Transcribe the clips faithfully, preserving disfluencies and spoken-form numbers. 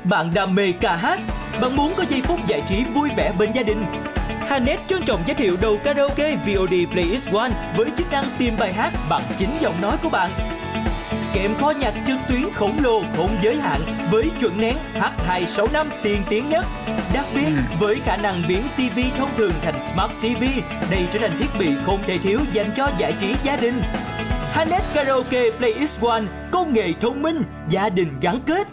Bạn đam mê ca hát, bạn muốn có giây phút giải trí vui vẻ bên gia đình. Hanet trân trọng giới thiệu đầu karaoke vê o đê Playlist One với chức năng tìm bài hát bằng chính giọng nói của bạn. Kèm kho nhạc trực tuyến khổng lồ không giới hạn với chuẩn nén H hai sáu năm tiên tiến nhất. Đặc biệt, với khả năng biến ti vi thông thường thành Smart ti vi, đây trở thành thiết bị không thể thiếu dành cho giải trí gia đình. Hanet Karaoke Playlist One, công nghệ thông minh, gia đình gắn kết.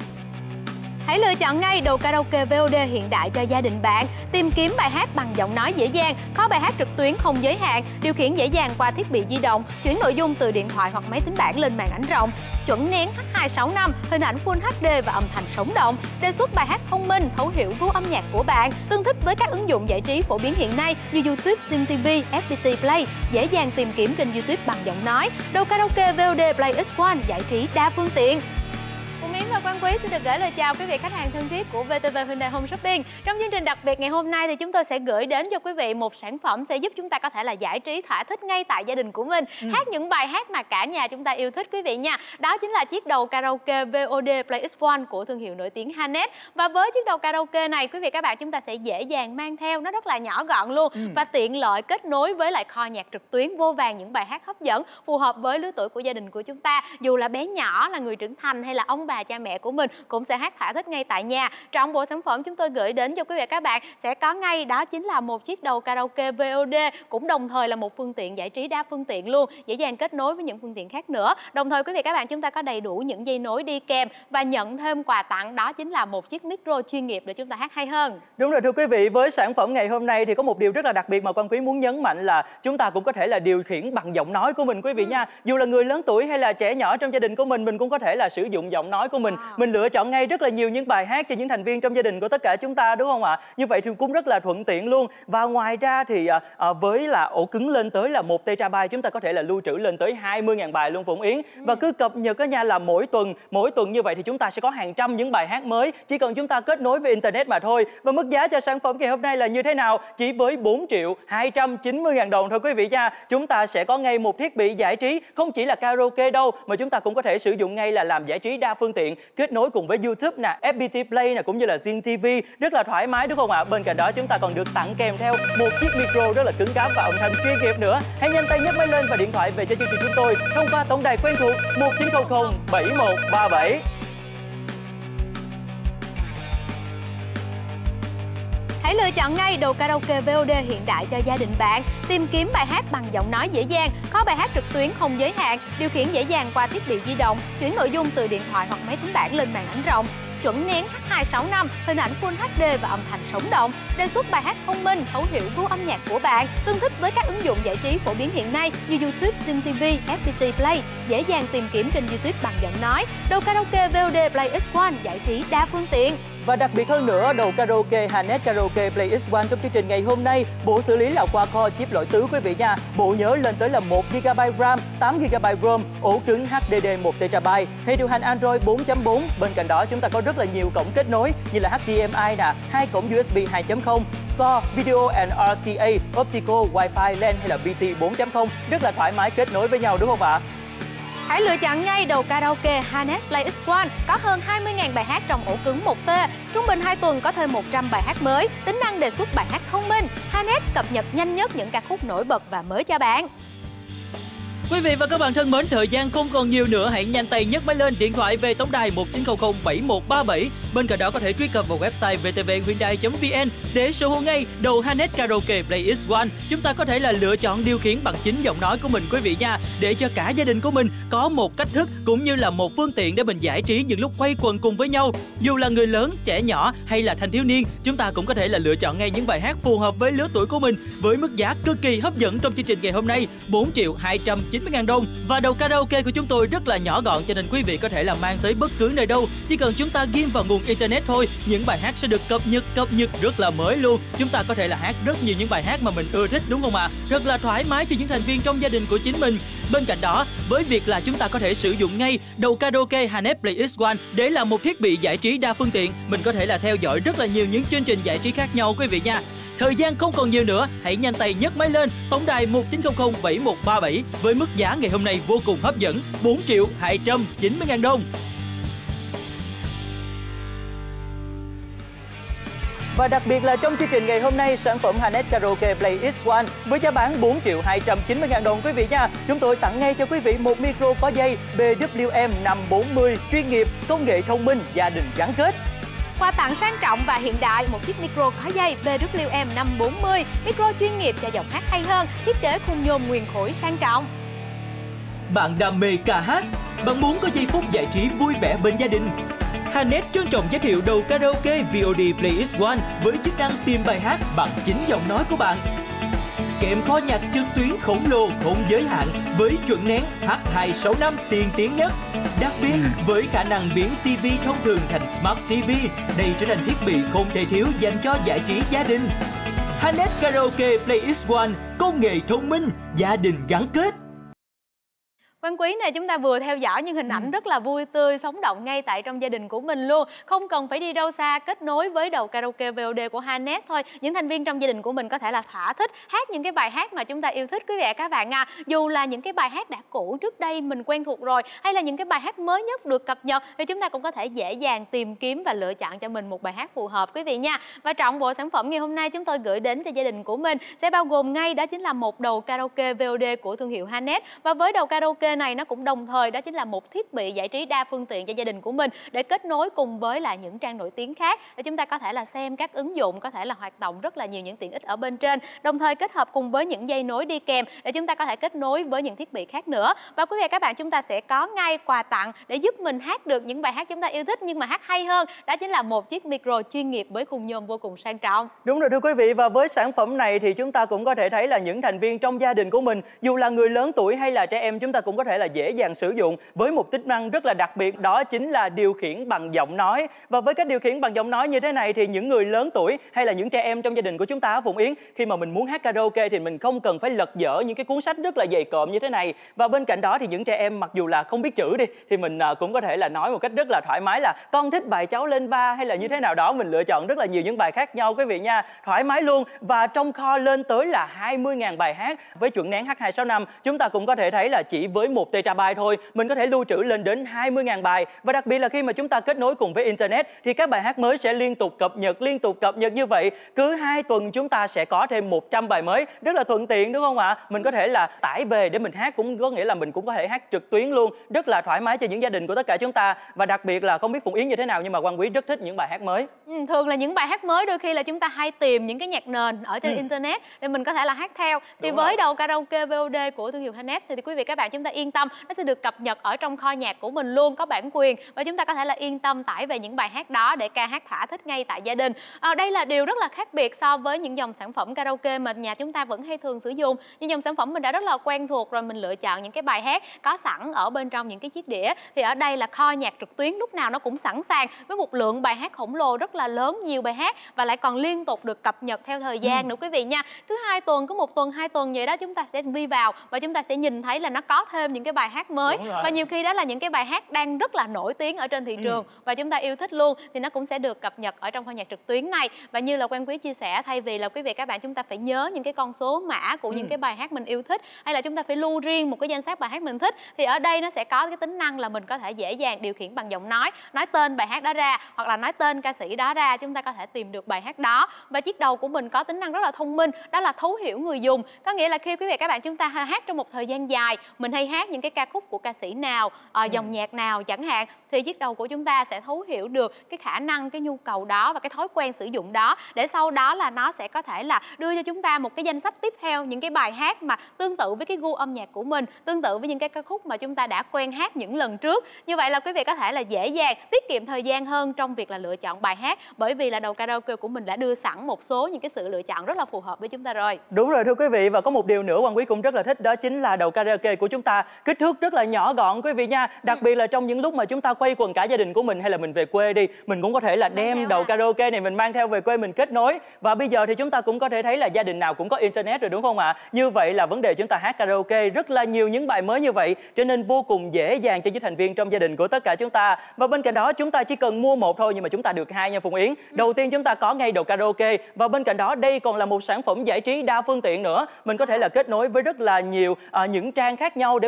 Hãy lựa chọn ngay đầu karaoke vê o đê hiện đại cho gia đình bạn. Tìm kiếm bài hát bằng giọng nói dễ dàng, kho bài hát trực tuyến không giới hạn, điều khiển dễ dàng qua thiết bị di động, chuyển nội dung từ điện thoại hoặc máy tính bảng lên màn ảnh rộng. Chuẩn nén H hai sáu năm, hình ảnh Full hát đê và âm thanh sống động. Đề xuất bài hát thông minh, thấu hiểu gu âm nhạc của bạn. Tương thích với các ứng dụng giải trí phổ biến hiện nay như YouTube, Zing ti vi, ép pê tê Play. Dễ dàng tìm kiếm trên YouTube bằng giọng nói. Đầu karaoke vê o đê Playlist One, giải trí đa phương tiện. Cô Miến và Quang Quý xin được gửi lời chào quý vị khách hàng thân thiết của vê tê vê Hyundai Home Shopping. Trong chương trình đặc biệt ngày hôm nay thì chúng tôi sẽ gửi đến cho quý vị một sản phẩm sẽ giúp chúng ta có thể là giải trí thỏa thích ngay tại gia đình của mình, ừ. hát những bài hát mà cả nhà chúng ta yêu thích quý vị nha. Đó chính là chiếc đầu karaoke vê o đê Playlist One của thương hiệu nổi tiếng Hanet. Và với chiếc đầu karaoke này quý vị các bạn chúng ta sẽ dễ dàng mang theo, nó rất là nhỏ gọn luôn, ừ. và tiện lợi kết nối với lại kho nhạc trực tuyến vô vàn những bài hát hấp dẫn phù hợp với lứa tuổi của gia đình của chúng ta. Dù là bé nhỏ, là người trưởng thành hay là ông bà cha mẹ của mình cũng sẽ hát thỏa thích ngay tại nhà. Trong bộ sản phẩm chúng tôi gửi đến cho quý vị các bạn sẽ có ngay đó chính là một chiếc đầu karaoke vê o đê, cũng đồng thời là một phương tiện giải trí đa phương tiện luôn, dễ dàng kết nối với những phương tiện khác nữa. Đồng thời quý vị các bạn chúng ta có đầy đủ những dây nối đi kèm và nhận thêm quà tặng, đó chính là một chiếc micro chuyên nghiệp để chúng ta hát hay hơn. Đúng rồi thưa quý vị, với sản phẩm ngày hôm nay thì có một điều rất là đặc biệt mà Quang Quý muốn nhấn mạnh là chúng ta cũng có thể là điều khiển bằng giọng nói của mình quý vị ừ. nha. Dù là người lớn tuổi hay là trẻ nhỏ trong gia đình của mình, mình cũng có thể là sử dụng giọng nói của mình. À. Mình lựa chọn ngay rất là nhiều những bài hát cho những thành viên trong gia đình của tất cả chúng ta, đúng không ạ? Như vậy thì cũng rất là thuận tiện luôn. Và ngoài ra thì à, à, với là ổ cứng lên tới là một terabyte, chúng ta có thể là lưu trữ lên tới hai mươi nghìn bài luôn Phụng Yến. Ừ. Và cứ cập nhật ở nhà là mỗi tuần, mỗi tuần như vậy thì chúng ta sẽ có hàng trăm những bài hát mới, chỉ cần chúng ta kết nối với internet mà thôi. Và mức giá cho sản phẩm ngày hôm nay là như thế nào? Chỉ với bốn triệu hai trăm chín mươi ngàn đồng thôi quý vị nha. Chúng ta sẽ có ngay một thiết bị giải trí, không chỉ là karaoke đâu, mà chúng ta cũng có thể sử dụng ngay là làm giải trí đa phương tiện, kết nối cùng với YouTube nè, ép pê tê Play nè, cũng như là Zing ti vi, rất là thoải mái đúng không ạ? Bên cạnh đó chúng ta còn được tặng kèm theo một chiếc micro rất là cứng cáp và âm thanh chuyên nghiệp nữa. Hãy nhanh tay nhấc máy lên và điện thoại về cho chương trình chúng tôi thông qua tổng đài quen thuộc một chín không không bảy một ba bảy. Hãy lựa chọn ngay đầu karaoke vê o đê hiện đại cho gia đình bạn. Tìm kiếm bài hát bằng giọng nói dễ dàng, kho bài hát trực tuyến không giới hạn, điều khiển dễ dàng qua thiết bị di động, chuyển nội dung từ điện thoại hoặc máy tính bảng lên màn ảnh rộng. Chuẩn nén H hai sáu năm, hình ảnh Full hát đê và âm thanh sống động. Đề xuất bài hát thông minh, thấu hiểu gu âm nhạc của bạn. Tương thích với các ứng dụng giải trí phổ biến hiện nay như YouTube, Zing ti vi, ép pê tê Play. Dễ dàng tìm kiếm trên YouTube bằng giọng nói. Đầu karaoke vê o đê Playlist One, giải trí đa phương tiện. Và đặc biệt hơn nữa, đầu karaoke Hanet Karaoke Playlist One trong chương trình ngày hôm nay, bộ xử lý là qua kho chip loại tứ quý vị nha. Bộ nhớ lên tới là một gi ga bai RAM, tám gi ga bai ROM, ổ cứng hát đê đê một terabyte, hệ điều hành Android bốn chấm bốn. Bên cạnh đó chúng ta có rất là nhiều cổng kết nối như là hát đê em i nè, hai cổng u ét bê hai chấm không, Score, Video and rờ xê a, Optical, Wi-Fi, LAN hay là bê tê bốn chấm không, rất là thoải mái kết nối với nhau đúng không ạ? Hãy lựa chọn ngay đầu karaoke Hanet Playlist One, có hơn hai mươi nghìn bài hát trong ổ cứng một tê. Trung bình hai tuần có thêm một trăm bài hát mới, tính năng đề xuất bài hát thông minh. Hanet cập nhật nhanh nhất những ca khúc nổi bật và mới cho bạn. Quý vị và các bạn thân mến, thời gian không còn nhiều nữa, hãy nhanh tay nhấc máy lên, điện thoại về tổng đài một chín không không bảy một ba bảy. Bên cạnh đó có thể truy cập vào website vê tê vê hyundai chấm vn để sở hữu ngay đầu Hanet Karaoke Playlist One. Chúng ta có thể là lựa chọn điều khiển bằng chính giọng nói của mình quý vị nha, để cho cả gia đình của mình có một cách thức cũng như là một phương tiện để mình giải trí những lúc quây quần cùng với nhau. Dù là người lớn, trẻ nhỏ hay là thanh thiếu niên, chúng ta cũng có thể là lựa chọn ngay những bài hát phù hợp với lứa tuổi của mình với mức giá cực kỳ hấp dẫn trong chương trình ngày hôm nay, bốn triệu hai trăm chín mươi ngàn đồng. Và đầu karaoke của chúng tôi rất là nhỏ gọn, cho nên quý vị có thể là mang tới bất cứ nơi đâu, chỉ cần chúng ta ghim vào nguồn internet thôi, những bài hát sẽ được cập nhật cập nhật rất là mới luôn. Chúng ta có thể là hát rất nhiều những bài hát mà mình ưa thích đúng không ạ? Rất là thoải mái cho những thành viên trong gia đình của chính mình. Bên cạnh đó, với việc là chúng ta có thể sử dụng ngay đầu karaoke Hanet Playlist One để là một thiết bị giải trí đa phương tiện, mình có thể là theo dõi rất là nhiều những chương trình giải trí khác nhau quý vị nha. Thời gian không còn nhiều nữa, hãy nhanh tay nhấc máy lên, tổng đài một chín không không bảy một ba bảy với mức giá ngày hôm nay vô cùng hấp dẫn, bốn triệu hai trăm chín mươi ngàn đồng. Và đặc biệt là trong chương trình ngày hôm nay, sản phẩm Hanet Karaoke Play ích một với giá bán bốn triệu hai trăm chín mươi ngàn đồng quý vị nha. Chúng tôi tặng ngay cho quý vị một micro có dây B W M năm bốn mươi chuyên nghiệp, công nghệ thông minh, gia đình gắn kết. Quà tặng sang trọng và hiện đại, một chiếc micro có dây B W M năm bốn mươi, micro chuyên nghiệp cho giọng hát hay hơn, thiết kế khung nhôm nguyên khối sang trọng. Bạn đam mê ca hát, bạn muốn có giây phút giải trí vui vẻ bên gia đình. Hanet trân trọng giới thiệu đầu karaoke vê o đê Play ích một với chức năng tìm bài hát bằng chính giọng nói của bạn. Kèm kho nhạc trực tuyến khổng lồ không giới hạn với chuẩn nén H hai sáu năm tiên tiến nhất. Đặc biệt với khả năng biến ti vi thông thường thành Smart ti vi, đây trở thành thiết bị không thể thiếu dành cho giải trí gia đình. Hanet Karaoke Play ích một, công nghệ thông minh, gia đình gắn kết. Văn Quý này, chúng ta vừa theo dõi những hình ảnh rất là vui tươi, sống động ngay tại trong gia đình của mình luôn. Không cần phải đi đâu xa, kết nối với đầu karaoke vê o đê của Hanet thôi. Những thành viên trong gia đình của mình có thể là thỏa thích hát những cái bài hát mà chúng ta yêu thích quý vị và các bạn à. Dù là những cái bài hát đã cũ trước đây mình quen thuộc rồi, hay là những cái bài hát mới nhất được cập nhật, thì chúng ta cũng có thể dễ dàng tìm kiếm và lựa chọn cho mình một bài hát phù hợp quý vị nha. Và trọn bộ sản phẩm ngày hôm nay chúng tôi gửi đến cho gia đình của mình sẽ bao gồm ngay đó chính là một đầu karaoke vê o đê của thương hiệu Hanet. Và với đầu karaoke này nó cũng đồng thời đó chính là một thiết bị giải trí đa phương tiện cho gia đình của mình để kết nối cùng với là những trang nổi tiếng khác để chúng ta có thể là xem các ứng dụng, có thể là hoạt động rất là nhiều những tiện ích ở bên trên, đồng thời kết hợp cùng với những dây nối đi kèm để chúng ta có thể kết nối với những thiết bị khác nữa. Và quý vị và các bạn, chúng ta sẽ có ngay quà tặng để giúp mình hát được những bài hát chúng ta yêu thích nhưng mà hát hay hơn, đó chính là một chiếc micro chuyên nghiệp với khung nhôm vô cùng sang trọng. Đúng rồi thưa quý vị, và với sản phẩm này thì chúng ta cũng có thể thấy là những thành viên trong gia đình của mình, dù là người lớn tuổi hay là trẻ em, chúng ta cũng có thể là dễ dàng sử dụng với một tính năng rất là đặc biệt, đó chính là điều khiển bằng giọng nói. Và với cách điều khiển bằng giọng nói như thế này thì những người lớn tuổi hay là những trẻ em trong gia đình của chúng ta, Phụng Yến, khi mà mình muốn hát karaoke thì mình không cần phải lật dở những cái cuốn sách rất là dày cộm như thế này. Và bên cạnh đó thì những trẻ em mặc dù là không biết chữ đi thì mình cũng có thể là nói một cách rất là thoải mái là con thích bài Cháu Lên Va hay là như thế nào đó, mình lựa chọn rất là nhiều những bài khác nhau quý vị nha, thoải mái luôn. Và trong kho lên tới là hai mươi nghìn bài hát với chuẩn nén H hai sáu năm, chúng ta cũng có thể thấy là chỉ với một terabyte thôi mình có thể lưu trữ lên đến hai mươi nghìn bài. Và đặc biệt là khi mà chúng ta kết nối cùng với Internet thì các bài hát mới sẽ liên tục cập nhật, liên tục cập nhật như vậy. Cứ hai tuần chúng ta sẽ có thêm một trăm bài mới, rất là thuận tiện đúng không ạ? Mình có thể là tải về để mình hát, cũng có nghĩa là mình cũng có thể hát trực tuyến luôn, rất là thoải mái cho những gia đình của tất cả chúng ta. Và đặc biệt là không biết Phụng Yến như thế nào nhưng mà Quang Quý rất thích những bài hát mới. Ừ, thường là những bài hát mới đôi khi là chúng ta hay tìm những cái nhạc nền ở trên ừ. Internet để mình có thể là hát theo. Thì đúng với rồi. Đầu karaoke vê o đê của thương hiệu Hanet thì, thì quý vị các bạn chúng ta yên tâm, nó sẽ được cập nhật ở trong kho nhạc của mình luôn, có bản quyền và chúng ta có thể là yên tâm tải về những bài hát đó để ca hát thỏa thích ngay tại gia đình. À, đây là điều rất là khác biệt so với những dòng sản phẩm karaoke mà nhà chúng ta vẫn hay thường sử dụng. Những dòng sản phẩm mình đã rất là quen thuộc rồi, mình lựa chọn những cái bài hát có sẵn ở bên trong những cái chiếc đĩa. Thì ở đây là kho nhạc trực tuyến lúc nào nó cũng sẵn sàng với một lượng bài hát khổng lồ rất là lớn, nhiều bài hát và lại còn liên tục được cập nhật theo thời gian ừ. nữa quý vị nha. Cứ hai tuần, cứ một tuần, hai tuần vậy đó chúng ta sẽ đi vào và chúng ta sẽ nhìn thấy là nó có thêm những cái bài hát mới. Và nhiều khi đó là những cái bài hát đang rất là nổi tiếng ở trên thị trường ừ. và chúng ta yêu thích luôn thì nó cũng sẽ được cập nhật ở trong kho nhạc trực tuyến này. Và như là Quang Quý chia sẻ, thay vì là quý vị các bạn chúng ta phải nhớ những cái con số mã của ừ. những cái bài hát mình yêu thích, hay là chúng ta phải lưu riêng một cái danh sách bài hát mình thích, thì ở đây nó sẽ có cái tính năng là mình có thể dễ dàng điều khiển bằng giọng nói, nói tên bài hát đó ra hoặc là nói tên ca sĩ đó ra, chúng ta có thể tìm được bài hát đó. Và chiếc đầu của mình có tính năng rất là thông minh, đó là thấu hiểu người dùng. Có nghĩa là khi quý vị các bạn chúng ta hát trong một thời gian dài, mình hay hát những cái ca khúc của ca sĩ nào, à, dòng ừ. nhạc nào chẳng hạn, thì chiếc đầu của chúng ta sẽ thấu hiểu được cái khả năng, cái nhu cầu đó và cái thói quen sử dụng đó, để sau đó là nó sẽ có thể là đưa cho chúng ta một cái danh sách tiếp theo những cái bài hát mà tương tự với cái gu âm nhạc của mình, tương tự với những cái ca khúc mà chúng ta đã quen hát những lần trước. Như vậy là quý vị có thể là dễ dàng tiết kiệm thời gian hơn trong việc là lựa chọn bài hát, bởi vì là đầu karaoke của mình đã đưa sẵn một số những cái sự lựa chọn rất là phù hợp với chúng ta rồi. Đúng rồi thưa quý vị, và có một điều nữa Quang Quý cũng rất là thích, đó chính là đầu karaoke của chúng ta kích thước rất là nhỏ gọn quý vị nha. Đặc ừ. biệt là trong những lúc mà chúng ta quây quần cả gia đình của mình, hay là mình về quê đi, mình cũng có thể là đem đầu à. karaoke này mình mang theo về quê mình kết nối. Và bây giờ thì chúng ta cũng có thể thấy là gia đình nào cũng có internet rồi đúng không ạ? Như vậy là vấn đề chúng ta hát karaoke rất là nhiều những bài mới như vậy, cho nên vô cùng dễ dàng cho những thành viên trong gia đình của tất cả chúng ta. Và bên cạnh đó chúng ta chỉ cần mua một thôi nhưng mà chúng ta được hai nha Phụng Yến. Đầu tiên chúng ta có ngay đầu karaoke, và bên cạnh đó đây còn là một sản phẩm giải trí đa phương tiện nữa. Mình có thể là kết nối với rất là nhiều uh, những trang khác nhau để mình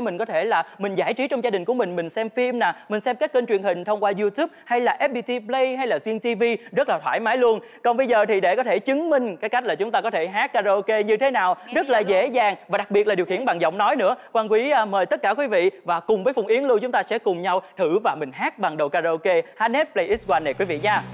mình có thể là mình giải trí trong gia đình của mình, mình xem phim nè, mình xem các kênh truyền hình thông qua YouTube hay là ép pê tê Play hay là Zing ti vi rất là thoải mái luôn. Còn bây giờ thì để có thể chứng minh cái cách là chúng ta có thể hát karaoke như thế nào rất là dễ dàng và đặc biệt là điều khiển bằng giọng nói nữa. Quang Quý à, mời tất cả quý vị và cùng với Phùng Yến luôn chúng ta sẽ cùng nhau thử và mình hát bằng đầu karaoke Hanet Play ích one này quý vị nha.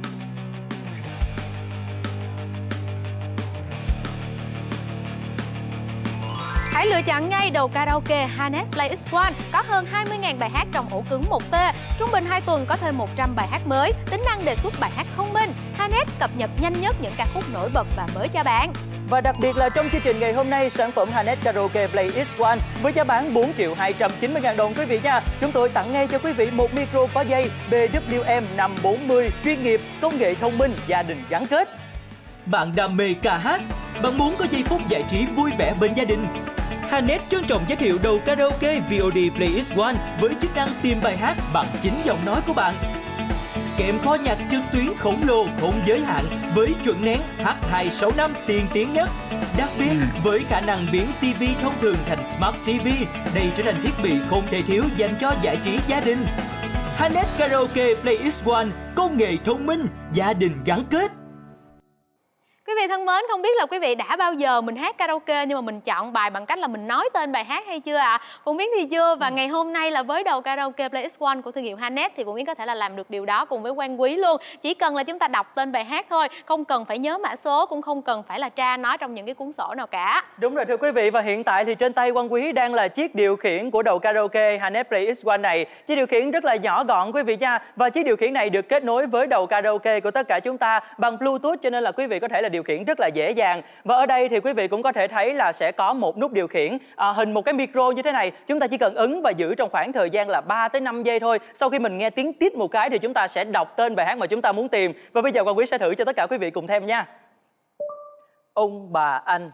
Hãy lựa chọn ngay đầu karaoke Hanet Play ích one. Có hơn hai mươi nghìn bài hát trong ổ cứng một tê. Trung bình hai tuần có thêm một trăm bài hát mới. Tính năng đề xuất bài hát thông minh. Hanet cập nhật nhanh nhất những ca khúc nổi bật và mới cho bạn. Và đặc biệt là trong chương trình ngày hôm nay, sản phẩm Hanet Karaoke Play ích one với giá bán bốn triệu hai trăm chín mươi ngàn đồng quý vị nha. Chúng tôi tặng ngay cho quý vị một micro có dây B W M năm bốn mươi chuyên nghiệp, công nghệ thông minh, gia đình gắn kết. Bạn đam mê ca hát, bạn muốn có giây phút giải trí vui vẻ bên gia đình. Hanet trân trọng giới thiệu đầu karaoke vê o đê Play ích one với chức năng tìm bài hát bằng chính giọng nói của bạn. Kèm kho nhạc trực tuyến khổng lồ không giới hạn với chuẩn nén H hai sáu năm tiên tiến nhất. Đặc biệt với khả năng biến ti vi thông thường thành Smart ti vi, đây trở thành thiết bị không thể thiếu dành cho giải trí gia đình. Hanet Karaoke Play ích one, công nghệ thông minh, gia đình gắn kết. Quý vị thân mến, không biết là quý vị đã bao giờ mình hát karaoke nhưng mà mình chọn bài bằng cách là mình nói tên bài hát hay chưa ạ? À? Phụng Yến thì chưa, và ngày hôm nay là với đầu karaoke Play ích one của thương hiệu Hanet thì Phụng Yến có thể là làm được điều đó cùng với Quang Quý luôn. Chỉ cần là chúng ta đọc tên bài hát thôi, không cần phải nhớ mã số, cũng không cần phải là tra nó trong những cái cuốn sổ nào cả. Đúng rồi thưa quý vị, và hiện tại thì trên tay Quang Quý đang là chiếc điều khiển của đầu karaoke Hanet Play ích one này. Chiếc điều khiển rất là nhỏ gọn quý vị nha, và chiếc điều khiển này được kết nối với đầu karaoke của tất cả chúng ta bằng Bluetooth, cho nên là quý vị có thể là điều khiển rất là dễ dàng. Và ở đây thì quý vị cũng có thể thấy là sẽ có một nút điều khiển à, hình một cái micro như thế này. Chúng ta chỉ cần ấn và giữ trong khoảng thời gian là ba tới năm giây thôi. Sau khi mình nghe tiếng tít một cái thì chúng ta sẽ đọc tên bài hát mà chúng ta muốn tìm. Và bây giờ Quang Quý sẽ thử cho tất cả quý vị cùng thêm nha. Ông bà anh.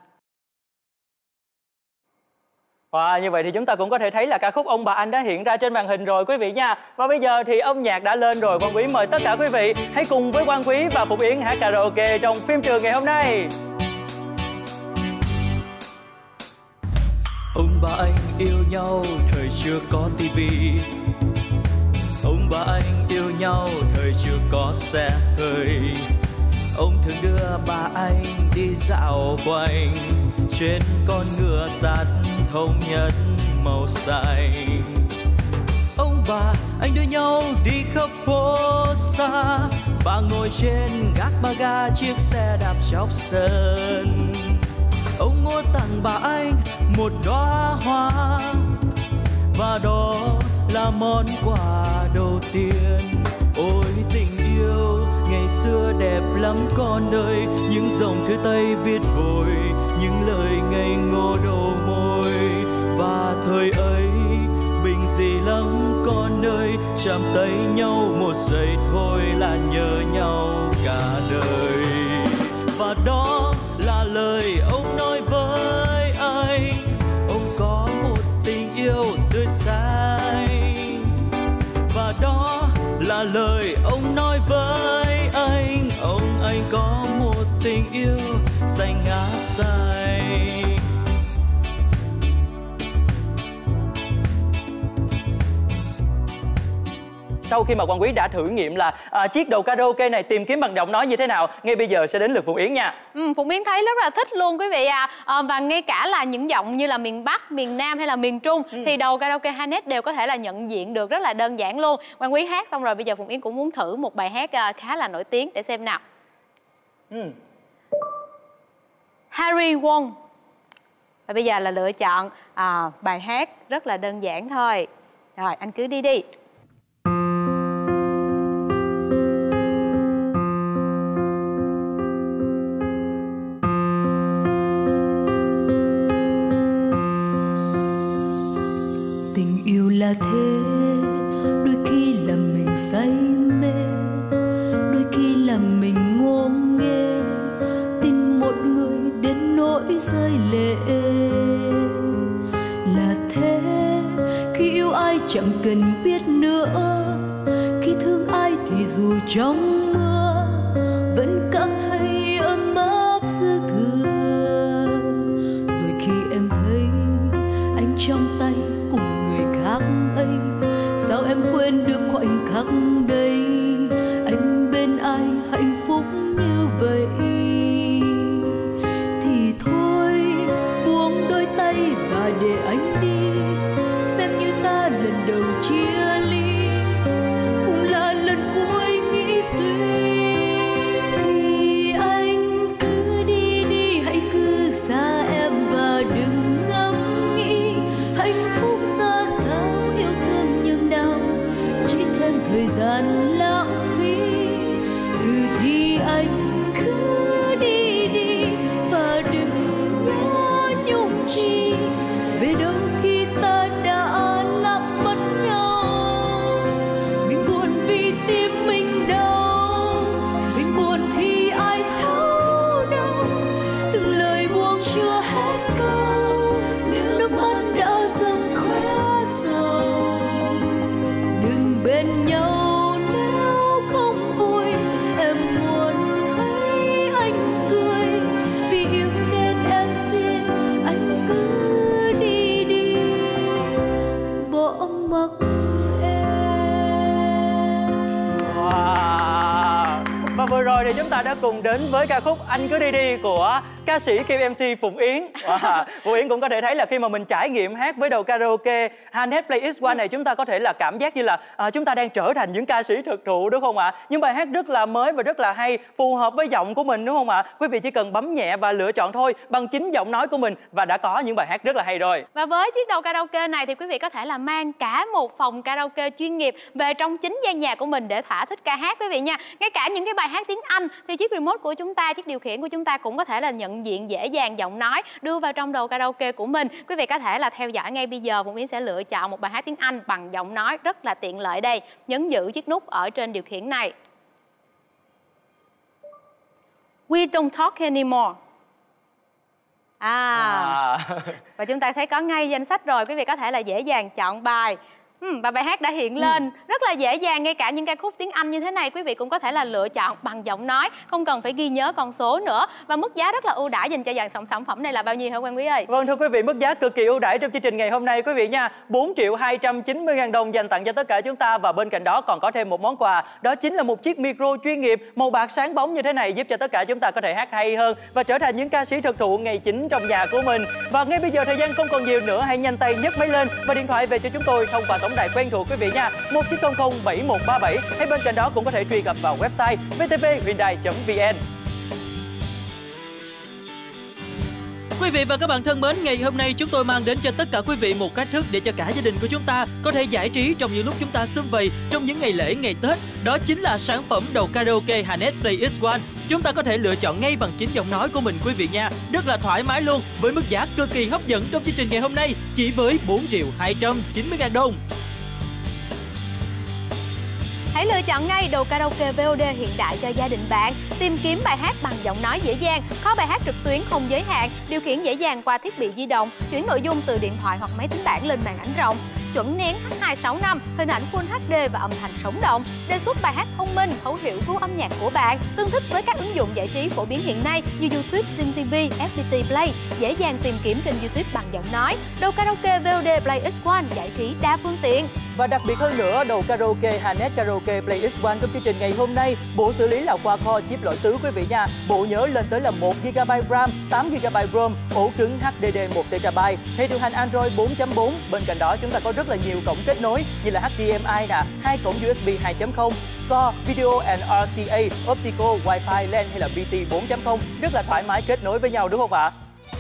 Wow, như vậy thì chúng ta cũng có thể thấy là ca khúc Ông Bà Anh đã hiện ra trên màn hình rồi quý vị nha. Và bây giờ thì âm nhạc đã lên rồi. Quang Quý mời tất cả quý vị hãy cùng với Quang Quý và Phụng Yến hát karaoke trong phim trường ngày hôm nay. Ông bà anh yêu nhau thời chưa có tivi. Ông bà anh yêu nhau thời chưa có xe hơi. Ông thường đưa bà anh đi dạo quanh trên con ngựa sắt thống nhất màu xanh. Ông bà anh đưa nhau đi khắp phố xa, bà ngồi trên gác ba ga chiếc xe đạp chóc sân. Ông mua tặng bà anh một đóa hoa, và đó là món quà đầu tiên. Ôi tình yêu ngày xưa đẹp lắm con ơi, những dòng thư tay viết vội, những lời ngây ngô đầu môi. Và thời ấy bình dị lắm con ơi, chạm tay nhau một giây thôi là nhớ nhau cả đời. Và đó là lời ông nói với anh, ông có một tình yêu tươi xanh. Và đó là lời ông nói với anh, ông anh có một tình yêu xanh ngát xanh. Sau khi mà Quang Quý đã thử nghiệm là à, chiếc đầu karaoke này tìm kiếm bằng giọng nói như thế nào, ngay bây giờ sẽ đến lượt Phụng Yến nha. Ừ, Phụng Yến thấy rất là thích luôn quý vị à. à và ngay cả là những giọng như là miền Bắc, miền Nam hay là miền Trung ừ. thì đầu karaoke Hanet đều có thể là nhận diện được rất là đơn giản luôn. Quang Quý hát xong rồi, bây giờ Phụng Yến cũng muốn thử một bài hát à, khá là nổi tiếng để xem nào. ừ. Harry Won. Và bây giờ là lựa chọn à, bài hát rất là đơn giản thôi. Rồi anh cứ đi đi. Là thế, đôi khi là mình say mê, đôi khi là mình ngô nghê, tin một người đến nỗi rơi lệ. Là thế, khi yêu ai chẳng cần biết nữa, khi thương ai thì dù trong mưa vẫn cảm thấy ấm áp dư thừa. Rồi khi em thấy anh trong tay khắc đây, anh bên ai hạnh phúc như vậy. Thì thôi buông đôi tay và để anh đi, xem như ta lần đầu chia ly, cũng là lần cuối nghĩ suy. Thì anh cứ đi đi, hãy cứ xa em và đừng ngẫm nghĩ hạnh phúc ra sao, yêu thương như nào chỉ thêm thời gian lãng phí. Ừ thì anh cứ đi đi và đừng nhớ nhung chi, về đâu khi ta đã lặng mất nhau. Mình buồn vì tim mình đau, mình buồn thì ai thấu đâu, từng lời buông chưa hết câu, nước mắt đã dâng khóe sầu. Đừng bên nhau nếu không vui, em muốn thấy anh cười, vì yêu nên em xin anh cứ đi đi, bỏ mặc em. Wow. Và vừa rồi thì chúng ta đã cùng đến với ca khúc Anh Cứ Đi Đi của ca sĩ kiêm em xê Phụng Yến. Wow. Phụng Yến cũng có thể thấy là khi mà mình trải nghiệm hát với đầu karaoke Handhead Play ích một này, chúng ta có thể là cảm giác như là à, chúng ta đang trở thành những ca sĩ thực thụ, đúng không ạ? Những bài hát rất là mới và rất là hay, phù hợp với giọng của mình, đúng không ạ? Quý vị chỉ cần bấm nhẹ và lựa chọn thôi bằng chính giọng nói của mình và đã có những bài hát rất là hay rồi. Và với chiếc đầu karaoke này thì quý vị có thể là mang cả một phòng karaoke chuyên nghiệp về trong chính gian nhà của mình để thỏa thích ca hát quý vị nha. Ngay cả những cái bài hát tiếng Anh thì chiếc remote của chúng ta, chiếc điều khiển của chúng ta cũng có thể là nhận diện dễ dàng giọng nói đưa vào trong đầu karaoke của mình. Quý vị có thể là theo dõi ngay bây giờ, Phụng Yến sẽ lựa chọn một bài hát tiếng Anh bằng giọng nói rất là tiện lợi đây. Nhấn giữ chiếc nút ở trên điều khiển này. We don't talk anymore. À, À. và chúng ta thấy có ngay danh sách rồi, quý vị có thể là dễ dàng chọn bài. Hmm, và bài hát đã hiện lên ừ. rất là dễ dàng. Ngay cả những ca khúc tiếng Anh như thế này quý vị cũng có thể là lựa chọn bằng giọng nói, không cần phải ghi nhớ con số nữa. Và mức giá rất là ưu đãi dành cho dàn sản phẩm này là bao nhiêu hả Quang Quý ơi? Vâng thưa quý vị, mức giá cực kỳ ưu đãi trong chương trình ngày hôm nay quý vị nha. Bốn triệu hai trăm chín mươi ngàn đồng dành tặng cho tất cả chúng ta. Và bên cạnh đó còn có thêm một món quà, đó chính là một chiếc micro chuyên nghiệp màu bạc sáng bóng như thế này, giúp cho tất cả chúng ta có thể hát hay hơn và trở thành những ca sĩ thực thụ ngày chính trong nhà của mình. Và ngay bây giờ thời gian không còn nhiều nữa, hãy nhanh tay nhấc máy lên và điện thoại về cho chúng tôi thông qua tổng đài quen thuộc quý vị nha, một chín không không bảy một ba bảy. Hay bên cạnh đó cũng có thể truy cập vào website vê tê vê hyundai chấm vn. Quý vị và các bạn thân mến, ngày hôm nay chúng tôi mang đến cho tất cả quý vị một cách thức để cho cả gia đình của chúng ta có thể giải trí trong những lúc chúng ta sum vầy trong những ngày lễ, ngày Tết. Đó chính là sản phẩm đầu karaoke Handhead Play ích một. Chúng ta có thể lựa chọn ngay bằng chính giọng nói của mình quý vị nha. Rất là thoải mái luôn, với mức giá cực kỳ hấp dẫn trong chương trình ngày hôm nay, chỉ với bốn triệu hai trăm chín mươi ngàn đồng. Hãy lựa chọn ngay đầu karaoke vê o đê hiện đại cho gia đình bạn. Tìm kiếm bài hát bằng giọng nói dễ dàng, kho bài hát trực tuyến không giới hạn, điều khiển dễ dàng qua thiết bị di động, chuyển nội dung từ điện thoại hoặc máy tính bảng lên màn ảnh rộng. Chuẩn nén H hai sáu năm, hình ảnh Full hát đê và âm thanh sống động. Đề xuất bài hát thông minh, thấu hiểu gu âm nhạc của bạn. Tương thích với các ứng dụng giải trí phổ biến hiện nay như YouTube, Zing ti vi, ép pê tê Play. Dễ dàng tìm kiếm trên YouTube bằng giọng nói. Đầu karaoke vê o đê Play ích một, giải trí đa phương tiện. Và đặc biệt hơn nữa, đầu karaoke Handhead Karaoke Play ích một trong chương trình ngày hôm nay, bộ xử lý là quad core chip loại tứ quý vị nha. Bộ nhớ lên tới là một gi ga bai RAM, tám gi ga bai ROM, ổ cứng hát đê đê một tê ra bai, hệ điều hành Android bốn chấm bốn. Bên cạnh đó chúng ta có rất là nhiều cổng kết nối như là hát đê em i nè, hai cổng u ét bê hai chấm không, Score, Video and rờ xê a, Optical, Wi-Fi, LAN hay là bê tê bốn chấm không. Rất là thoải mái kết nối với nhau đúng không ạ?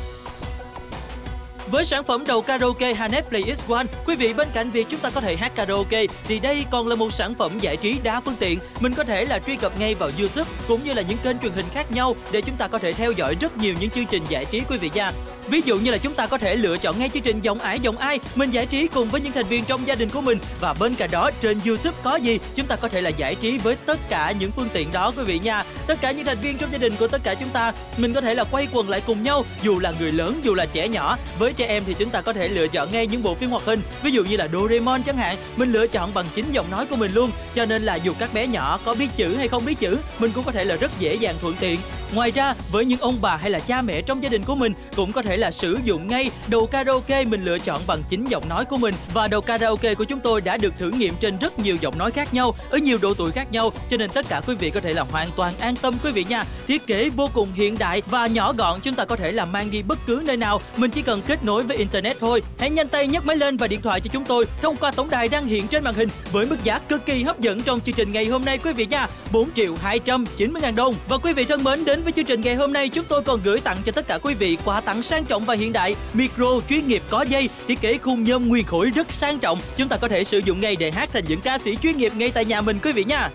Với sản phẩm đầu karaoke Handhead Play ích một, quý vị bên cạnh việc chúng ta có thể hát karaoke thì đây còn là một sản phẩm giải trí đa phương tiện. Mình có thể là truy cập ngay vào YouTube cũng như là những kênh truyền hình khác nhau để chúng ta có thể theo dõi rất nhiều những chương trình giải trí quý vị nha. Ví dụ như là chúng ta có thể lựa chọn ngay chương trình Giọng Ải Giọng Ai, mình giải trí cùng với những thành viên trong gia đình của mình. Và bên cạnh đó trên YouTube có gì, chúng ta có thể là giải trí với tất cả những phương tiện đó quý vị nha. Tất cả những thành viên trong gia đình của tất cả chúng ta, mình có thể là quay quần lại cùng nhau, dù là người lớn dù là trẻ nhỏ, với trẻ em thì chúng ta có thể lựa chọn ngay những bộ phim hoạt hình, ví dụ như là Doraemon chẳng hạn, mình lựa chọn bằng chính giọng nói của mình luôn, cho nên là dù các bé nhỏ có biết chữ hay không biết chữ, mình cũng có thể là rất dễ dàng thuận tiện. Ngoài ra, với những ông bà hay là cha mẹ trong gia đình của mình cũng có thể là sử dụng ngay đầu karaoke mình lựa chọn bằng chính giọng nói của mình. Và đầu karaoke của chúng tôi đã được thử nghiệm trên rất nhiều giọng nói khác nhau, ở nhiều độ tuổi khác nhau, cho nên tất cả quý vị có thể là hoàn toàn an tâm quý vị nha. Thiết kế vô cùng hiện đại và nhỏ gọn, chúng ta có thể là mang đi bất cứ nơi nào, mình chỉ cần kết nối với internet thôi. Hãy nhanh tay nhấc máy lên và điện thoại cho chúng tôi thông qua tổng đài đang hiện trên màn hình với mức giá cực kỳ hấp dẫn trong chương trình ngày hôm nay quý vị nha, bốn triệu hai trăm chín mươi ngàn đồng. Và quý vị thân mến, đến với chương trình ngày hôm nay chúng tôi còn gửi tặng cho tất cả quý vị quà tặng sang trọng và hiện đại, micro chuyên nghiệp có dây, thiết kế khung nhôm nguyên khối rất sang trọng, chúng ta có thể sử dụng ngay để hát thành những ca sĩ chuyên nghiệp ngay tại nhà mình quý vị nha.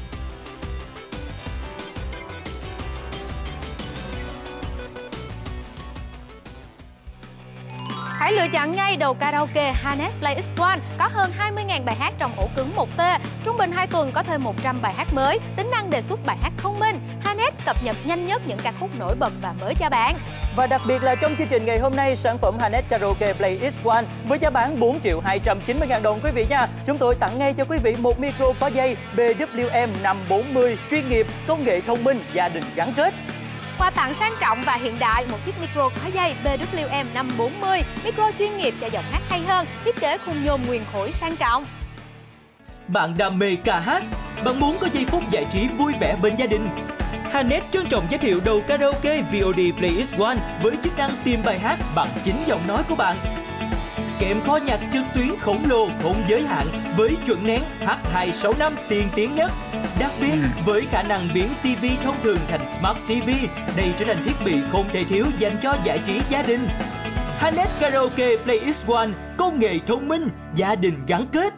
Hãy lựa chọn ngay đầu karaoke Hanet Play ích một, có hơn hai mươi nghìn bài hát trong ổ cứng một T. Trung bình hai tuần có thêm một trăm bài hát mới, tính năng đề xuất bài hát thông minh. Hanet cập nhật nhanh nhất những ca khúc nổi bật và mới cho bạn. Và đặc biệt là trong chương trình ngày hôm nay, sản phẩm Hanet Karaoke Play ích một với giá bán bốn triệu hai trăm chín mươi ngàn đồng quý vị nha. Chúng tôi tặng ngay cho quý vị một micro có dây B W M năm bốn mươi chuyên nghiệp, công nghệ thông minh, gia đình gắn kết. Quà tặng sang trọng và hiện đại, một chiếc micro có dây B W M năm bốn mươi, micro chuyên nghiệp cho giọng hát hay hơn, thiết kế khung nhôm nguyên khối sang trọng. Bạn đam mê ca hát, bạn muốn có giây phút giải trí vui vẻ bên gia đình. Hanet trân trọng giới thiệu đầu karaoke vê o đê Play ích một với chức năng tìm bài hát bằng chính giọng nói của bạn. Kèm kho nhạc trực tuyến khổng lồ không giới hạn với chuẩn nén H hai sáu năm tiên tiến nhất. Đặc biệt, với khả năng biến ti vi thông thường thành Smart ti vi, đây trở thành thiết bị không thể thiếu dành cho giải trí gia đình. Hanet Karaoke Play ích một, công nghệ thông minh, gia đình gắn kết.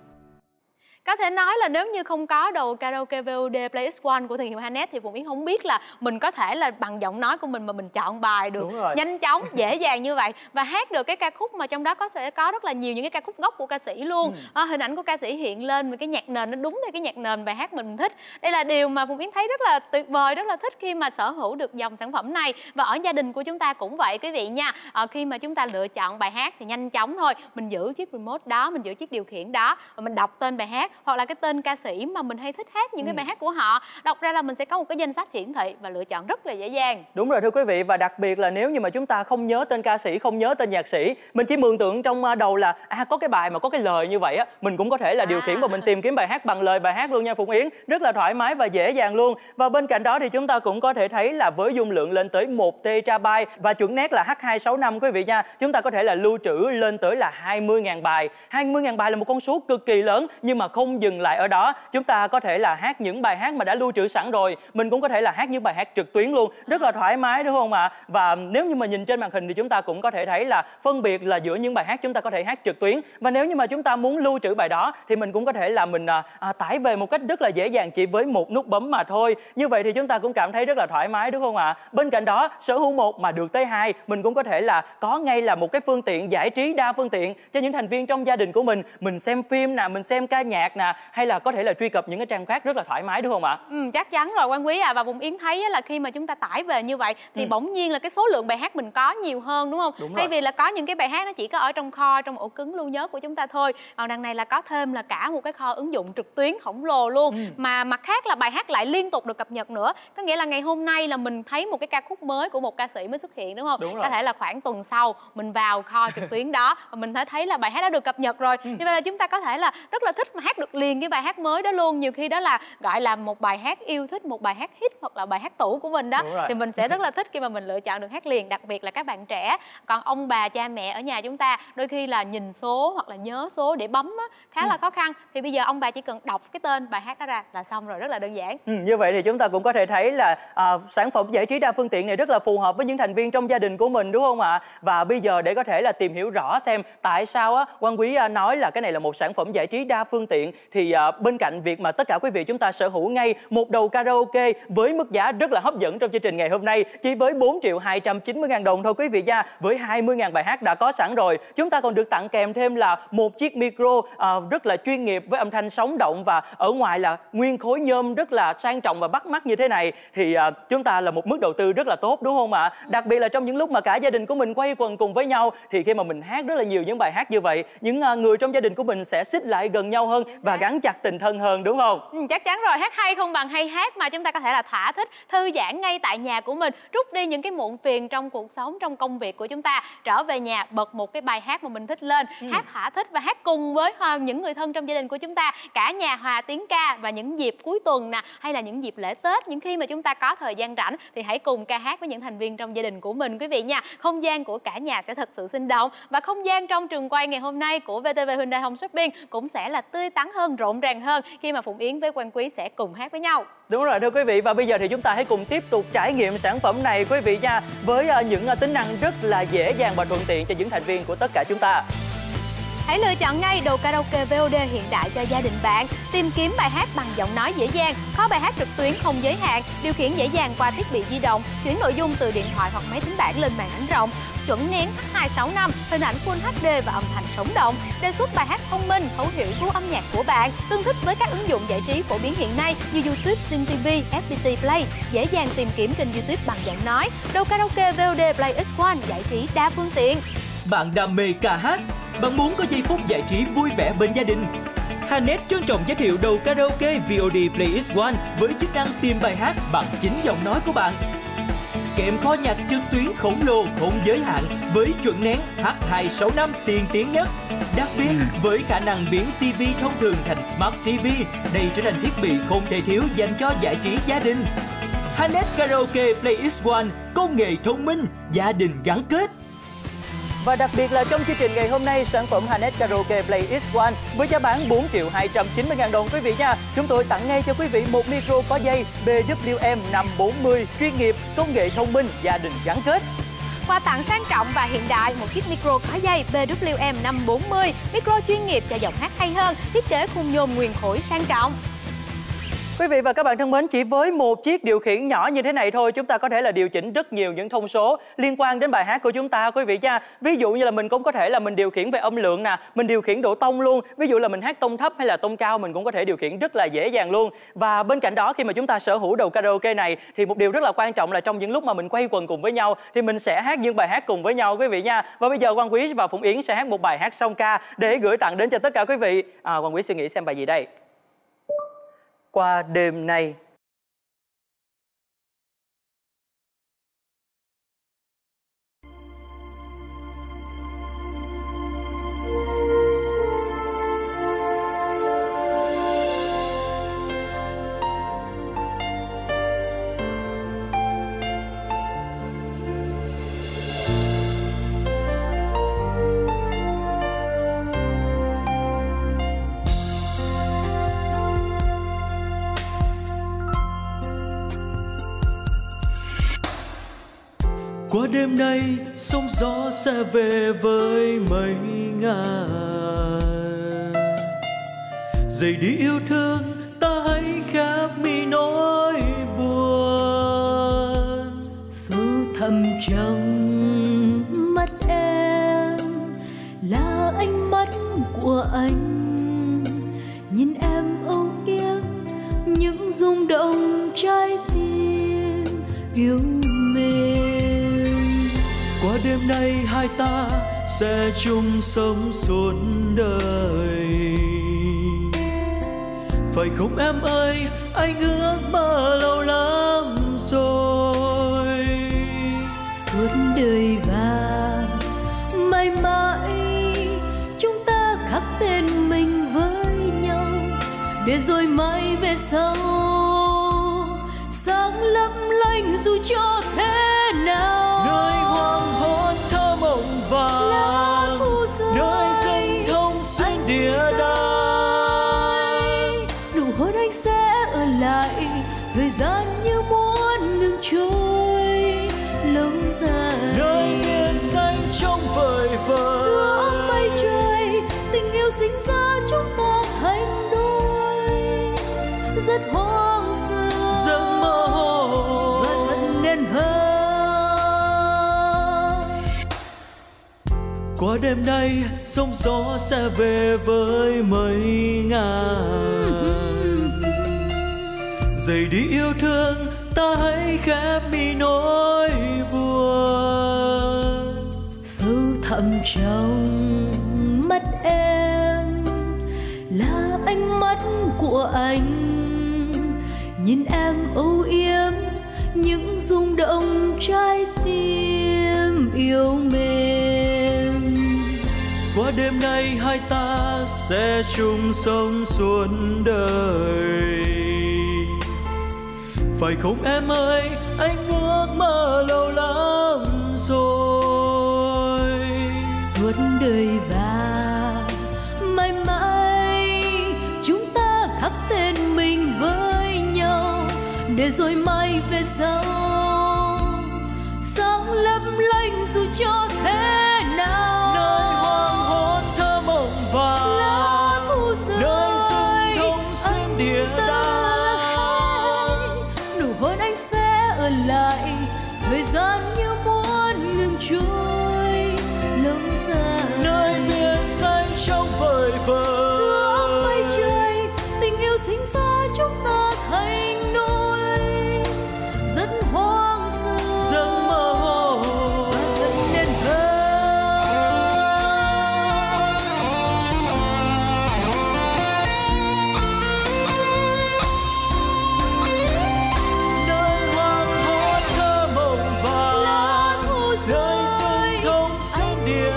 Có thể nói là nếu như không có đầu karaoke vê o đê Play ích một của thương hiệu Hanet thì Phụng Yến không biết là mình có thể là bằng giọng nói của mình mà mình chọn bài được nhanh chóng, dễ dàng như vậy và hát được cái ca khúc mà trong đó có sẽ có rất là nhiều những cái ca khúc gốc của ca sĩ luôn. Ừ. À, hình ảnh của ca sĩ hiện lên với cái nhạc nền nó đúng theo cái nhạc nền bài hát mình thích. Đây là điều mà Phụng Yến thấy rất là tuyệt vời, rất là thích khi mà sở hữu được dòng sản phẩm này. Và ở gia đình của chúng ta cũng vậy quý vị nha. À, khi mà chúng ta lựa chọn bài hát thì nhanh chóng thôi, mình giữ chiếc remote đó, mình giữ chiếc điều khiển đó và mình đọc tên bài hát hoặc là cái tên ca sĩ mà mình hay thích hát những ừ. cái bài hát của họ, đọc ra là mình sẽ có một cái danh sách hiển thị và lựa chọn rất là dễ dàng. Đúng rồi thưa quý vị, và đặc biệt là nếu như mà chúng ta không nhớ tên ca sĩ, không nhớ tên nhạc sĩ, mình chỉ mường tượng trong đầu là à có cái bài mà có cái lời như vậy á, mình cũng có thể là điều khiển à. và mình tìm kiếm bài hát bằng lời bài hát luôn nha Phụng Yến, rất là thoải mái và dễ dàng luôn. Và bên cạnh đó thì chúng ta cũng có thể thấy là với dung lượng lên tới một terabyte và chuẩn nét là H hai sáu năm quý vị nha, chúng ta có thể là lưu trữ lên tới là hai mươi nghìn bài. hai mươi nghìn bài là một con số cực kỳ lớn, nhưng mà không dừng lại ở đó, chúng ta có thể là hát những bài hát mà đã lưu trữ sẵn rồi, mình cũng có thể là hát những bài hát trực tuyến luôn, rất là thoải mái đúng không ạ? Và nếu như mà nhìn trên màn hình thì chúng ta cũng có thể thấy là phân biệt là giữa những bài hát chúng ta có thể hát trực tuyến, và nếu như mà chúng ta muốn lưu trữ bài đó thì mình cũng có thể là mình à, à, tải về một cách rất là dễ dàng chỉ với một nút bấm mà thôi. Như vậy thì chúng ta cũng cảm thấy rất là thoải mái đúng không ạ? Bên cạnh đó, sở hữu một mà được tới hai, mình cũng có thể là có ngay là một cái phương tiện giải trí đa phương tiện cho những thành viên trong gia đình của mình. Mình xem phim nè, mình xem ca nhạc nè, hay là có thể là truy cập những cái trang khác rất là thoải mái đúng không ạ? Ừ, chắc chắn rồi Quang Quý à. Và Phụng Yến thấy là khi mà chúng ta tải về như vậy thì ừ. bỗng nhiên là cái số lượng bài hát mình có nhiều hơn đúng không? Đúng Thay rồi. vì là có những cái bài hát nó chỉ có ở trong kho, trong ổ cứng lưu nhớ của chúng ta thôi, còn đằng này là có thêm là cả một cái kho ứng dụng trực tuyến khổng lồ luôn. Ừ. Mà mặt khác là bài hát lại liên tục được cập nhật nữa, có nghĩa là ngày hôm nay là mình thấy một cái ca khúc mới của một ca sĩ mới xuất hiện đúng không? Đúng rồi. Có thể là khoảng tuần sau mình vào kho trực tuyến đó và mình thấy thấy là bài hát đã được cập nhật rồi. Ừ. Như vậy là chúng ta có thể là rất là thích mà hát được liền cái bài hát mới đó luôn. Nhiều khi đó là gọi là một bài hát yêu thích, một bài hát hit hoặc là bài hát tủ của mình đó, thì mình sẽ rất là thích khi mà mình lựa chọn được hát liền, đặc biệt là các bạn trẻ. Còn ông bà cha mẹ ở nhà chúng ta đôi khi là nhìn số hoặc là nhớ số để bấm á, khá là khó khăn, thì bây giờ ông bà chỉ cần đọc cái tên bài hát đó ra là xong rồi, rất là đơn giản. Ừ, như vậy thì chúng ta cũng có thể thấy là à, sản phẩm giải trí đa phương tiện này rất là phù hợp với những thành viên trong gia đình của mình đúng không ạ? Và bây giờ để có thể là tìm hiểu rõ xem tại sao á Quang Quý nói là cái này là một sản phẩm giải trí đa phương tiện, thì à, bên cạnh việc mà tất cả quý vị chúng ta sở hữu ngay một đầu karaoke với mức giá rất là hấp dẫn trong chương trình ngày hôm nay, chỉ với bốn triệu hai trăm chín mươi ngàn đồng thôi quý vị nha. Với hai mươi ngàn bài hát đã có sẵn rồi, chúng ta còn được tặng kèm thêm là một chiếc micro à, rất là chuyên nghiệp với âm thanh sống động, và ở ngoài là nguyên khối nhôm rất là sang trọng và bắt mắt như thế này, thì à, chúng ta là một mức đầu tư rất là tốt, đúng không ạ? Đặc biệt là trong những lúc mà cả gia đình của mình quay quần cùng với nhau, thì khi mà mình hát rất là nhiều những bài hát như vậy, những à, người trong gia đình của mình sẽ xích lại gần nhau hơn và gắn chặt tình thân hơn, đúng không? Ừ, chắc chắn rồi. Hát hay không bằng hay hát mà chúng ta có thể là thỏa thích, thư giãn ngay tại nhà của mình, rút đi những cái muộn phiền trong cuộc sống, trong công việc của chúng ta. Trở về nhà bật một cái bài hát mà mình thích lên, ừ. hát thỏa thích và hát cùng với những người thân trong gia đình của chúng ta, cả nhà hòa tiếng ca. Và những dịp cuối tuần nè, hay là những dịp lễ Tết, những khi mà chúng ta có thời gian rảnh thì hãy cùng ca hát với những thành viên trong gia đình của mình quý vị nha. Không gian của cả nhà sẽ thật sự sinh động, và không gian trong trường quay ngày hôm nay của vê tê vê Hyundai Home Shopping cũng sẽ là tươi tắn hơn, rộn ràng hơn khi mà Phụng Yến với Quang Quý sẽ cùng hát với nhau. Đúng rồi thưa quý vị, và bây giờ thì chúng ta hãy cùng tiếp tục trải nghiệm sản phẩm này quý vị nha, với những tính năng rất là dễ dàng và thuận tiện cho những thành viên của tất cả chúng ta. Hãy lựa chọn ngay đồ karaoke vê o đê hiện đại cho gia đình bạn. Tìm kiếm bài hát bằng giọng nói dễ dàng, kho bài hát trực tuyến không giới hạn, điều khiển dễ dàng qua thiết bị di động, chuyển nội dung từ điện thoại hoặc máy tính bảng lên màn ảnh rộng, chuẩn nén H hai sáu năm, hình ảnh Full hát đê và âm thanh sống động, đề xuất bài hát thông minh, thấu hiểu gu âm nhạc của bạn, tương thích với các ứng dụng giải trí phổ biến hiện nay như YouTube, Zing ti vi, ép pê tê Play, dễ dàng tìm kiếm trên YouTube bằng giọng nói. Đồ karaoke vê o đê Play ích một, giải trí đa phương tiện. Bạn đam mê ca hát, bạn muốn có giây phút giải trí vui vẻ bên gia đình. Hanet trân trọng giới thiệu đầu karaoke vê o đê Play ích một với chức năng tìm bài hát bằng chính giọng nói của bạn. Kèm kho nhạc trực tuyến khổng lồ không giới hạn với chuẩn nén H hai sáu năm tiên tiến nhất. Đặc biệt với khả năng biến ti vi thông thường thành Smart ti vi, đây trở thành thiết bị không thể thiếu dành cho giải trí gia đình. Hanet Karaoke Play ích một, công nghệ thông minh, gia đình gắn kết. Và đặc biệt là trong chương trình ngày hôm nay, sản phẩm Hanet Karaoke Play ích một với giá bán bốn triệu hai trăm chín mươi ngàn đồng quý vị nha. Chúng tôi tặng ngay cho quý vị một micro có dây B W M năm bốn mươi chuyên nghiệp, công nghệ thông minh, gia đình gắn kết. Quà tặng sang trọng và hiện đại, một chiếc micro có dây B W M năm bốn mươi, micro chuyên nghiệp cho giọng hát hay hơn, thiết kế khung nhôm nguyên khối sang trọng. Quý vị và các bạn thân mến, chỉ với một chiếc điều khiển nhỏ như thế này thôi, chúng ta có thể là điều chỉnh rất nhiều những thông số liên quan đến bài hát của chúng ta quý vị nha. Ví dụ như là mình cũng có thể là mình điều khiển về âm lượng nè, mình điều khiển độ tông luôn. Ví dụ là mình hát tông thấp hay là tông cao, mình cũng có thể điều khiển rất là dễ dàng luôn. Và bên cạnh đó, khi mà chúng ta sở hữu đầu karaoke này thì một điều rất là quan trọng là trong những lúc mà mình quay quần cùng với nhau thì mình sẽ hát những bài hát cùng với nhau quý vị nha. Và bây giờ Quang Quý và Phụng Yến sẽ hát một bài hát song ca để gửi tặng đến cho tất cả quý vị. À, Quang Quý suy nghĩ xem bài gì đây? Qua đêm nay. Qua đêm nay sóng gió sẽ về với mây ngàn, dậy đi yêu thương ta hãy khép mi nỗi buồn. Sâu thẳm trong mắt em là ánh mắt của anh, nhìn em âu yếm những rung động trái tim yêu mến. Qua đêm nay hai ta sẽ chung sống suốt đời, phải không em ơi, anh ước mơ lâu lắm rồi. Suốt đời và mãi mãi chúng ta khắc tên mình với nhau, để rồi mãi về sau sáng lấp lánh dù cho thế nào. Nơi hoàng hôn thơ mộng vàng, nơi rừng thông xuyên địa đàng, nụ hôn anh sẽ ở lại, thời gian như muốn ngừng trôi lâu dài. Nơi biển xanh trong vời vợi, giữa mây trời tình yêu sinh ra chúng ta thành đôi. rất hoang sơ, rất mơ hồ và thật nên thơ. Qua đêm nay sóng gió sẽ về với mây ngàn, dậy đi yêu thương ta hãy khép mi nỗi buồn. Sâu thẳm trong mắt em là ánh mắt của anh, nhìn em âu yếm những rung động trái tim yêu mến. Qua đêm nay hai ta sẽ chung sống suốt đời, phải không em ơi, anh ước mơ lâu lắm rồi. Suốt đời và mãi mãi chúng ta khắc tên mình với nhau, để rồi mai về sau sáng lấp lánh dù cho thế nào. Nơi hoàng hôn thơ mộng vàng, Lá thu rơi, nơi rừng thông xuyên địa đàng, nụ hôn anh sẽ ở lại, thời gian như muốn ngừng trôi lâu dài. nơi biển xanh trong vời vợi, Giữa mây trời tình yêu sinh ra chúng ta thành đôi, rất hoang sơ, rất mơ hồ. và thật nên thơ. Nơi hoàng hôn thơ mộng vàng, Lá thu nơi rơi, rừng thông xuyên địa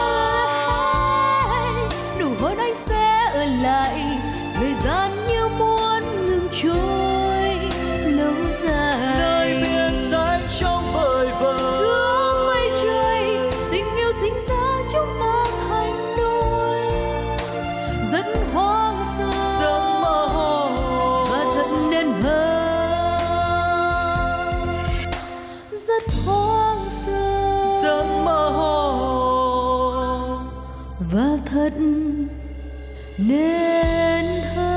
đàng, nụ hôn anh sẽ ở lại, thời gian như muốn ngừng trôi lâu dài. nơi biển xanh trong vời vợi, Giữa mây trời tình yêu sinh ra chúng ta thành đôi, rất hoang sơ, rất mơ hồ. và thật nên thơ, rất hoang sơ, Rất mơ hồ. và thật nên thơ.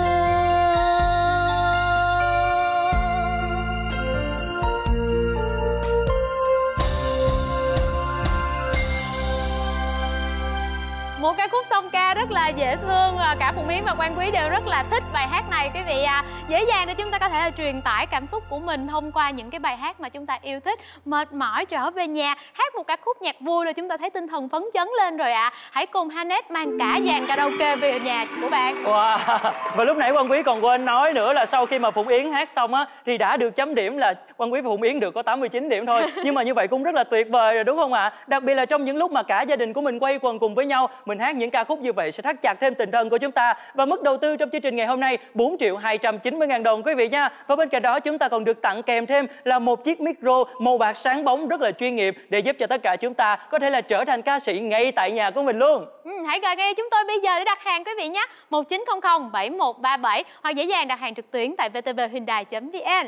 Một ca khúc song ca rất là dễ thương, cả Phụng Yến và Quang Quý đều rất là thích bài hát này quý vị à. Dễ dàng để chúng ta có thể là truyền tải cảm xúc của mình thông qua những cái bài hát mà chúng ta yêu thích. Mệt mỏi trở về nhà, hát một ca khúc nhạc vui là chúng ta thấy tinh thần phấn chấn lên rồi ạ. À. Hãy cùng Hanet mang cả dàn karaoke về nhà của bạn. Wow. Và lúc nãy Quang Quý còn quên nói nữa là sau khi mà Phụng Yến hát xong á thì đã được chấm điểm là Quang Quý và Phụng Yến được có tám mươi chín điểm thôi. Nhưng mà như vậy cũng rất là tuyệt vời rồi đúng không ạ? À? Đặc biệt là trong những lúc mà cả gia đình của mình quây quần cùng với nhau, mình hát những ca khúc như vậy sẽ thắt chặt thêm tình thân của chúng ta. Và mức đầu tư trong chương trình ngày hôm nay bốn triệu hai trăm chín mươi ngàn đồng quý vị nha. Và bên cạnh đó chúng ta còn được tặng kèm thêm là một chiếc micro màu bạc sáng bóng rất là chuyên nghiệp để giúp cho tất cả chúng ta có thể là trở thành ca sĩ ngay tại nhà của mình luôn. Ừ, hãy gọi ngay chúng tôi bây giờ để đặt hàng quý vị nhé. một chín không không bảy một ba bảy hoặc dễ dàng đặt hàng trực tuyến tại vtvhyundai chấm vn.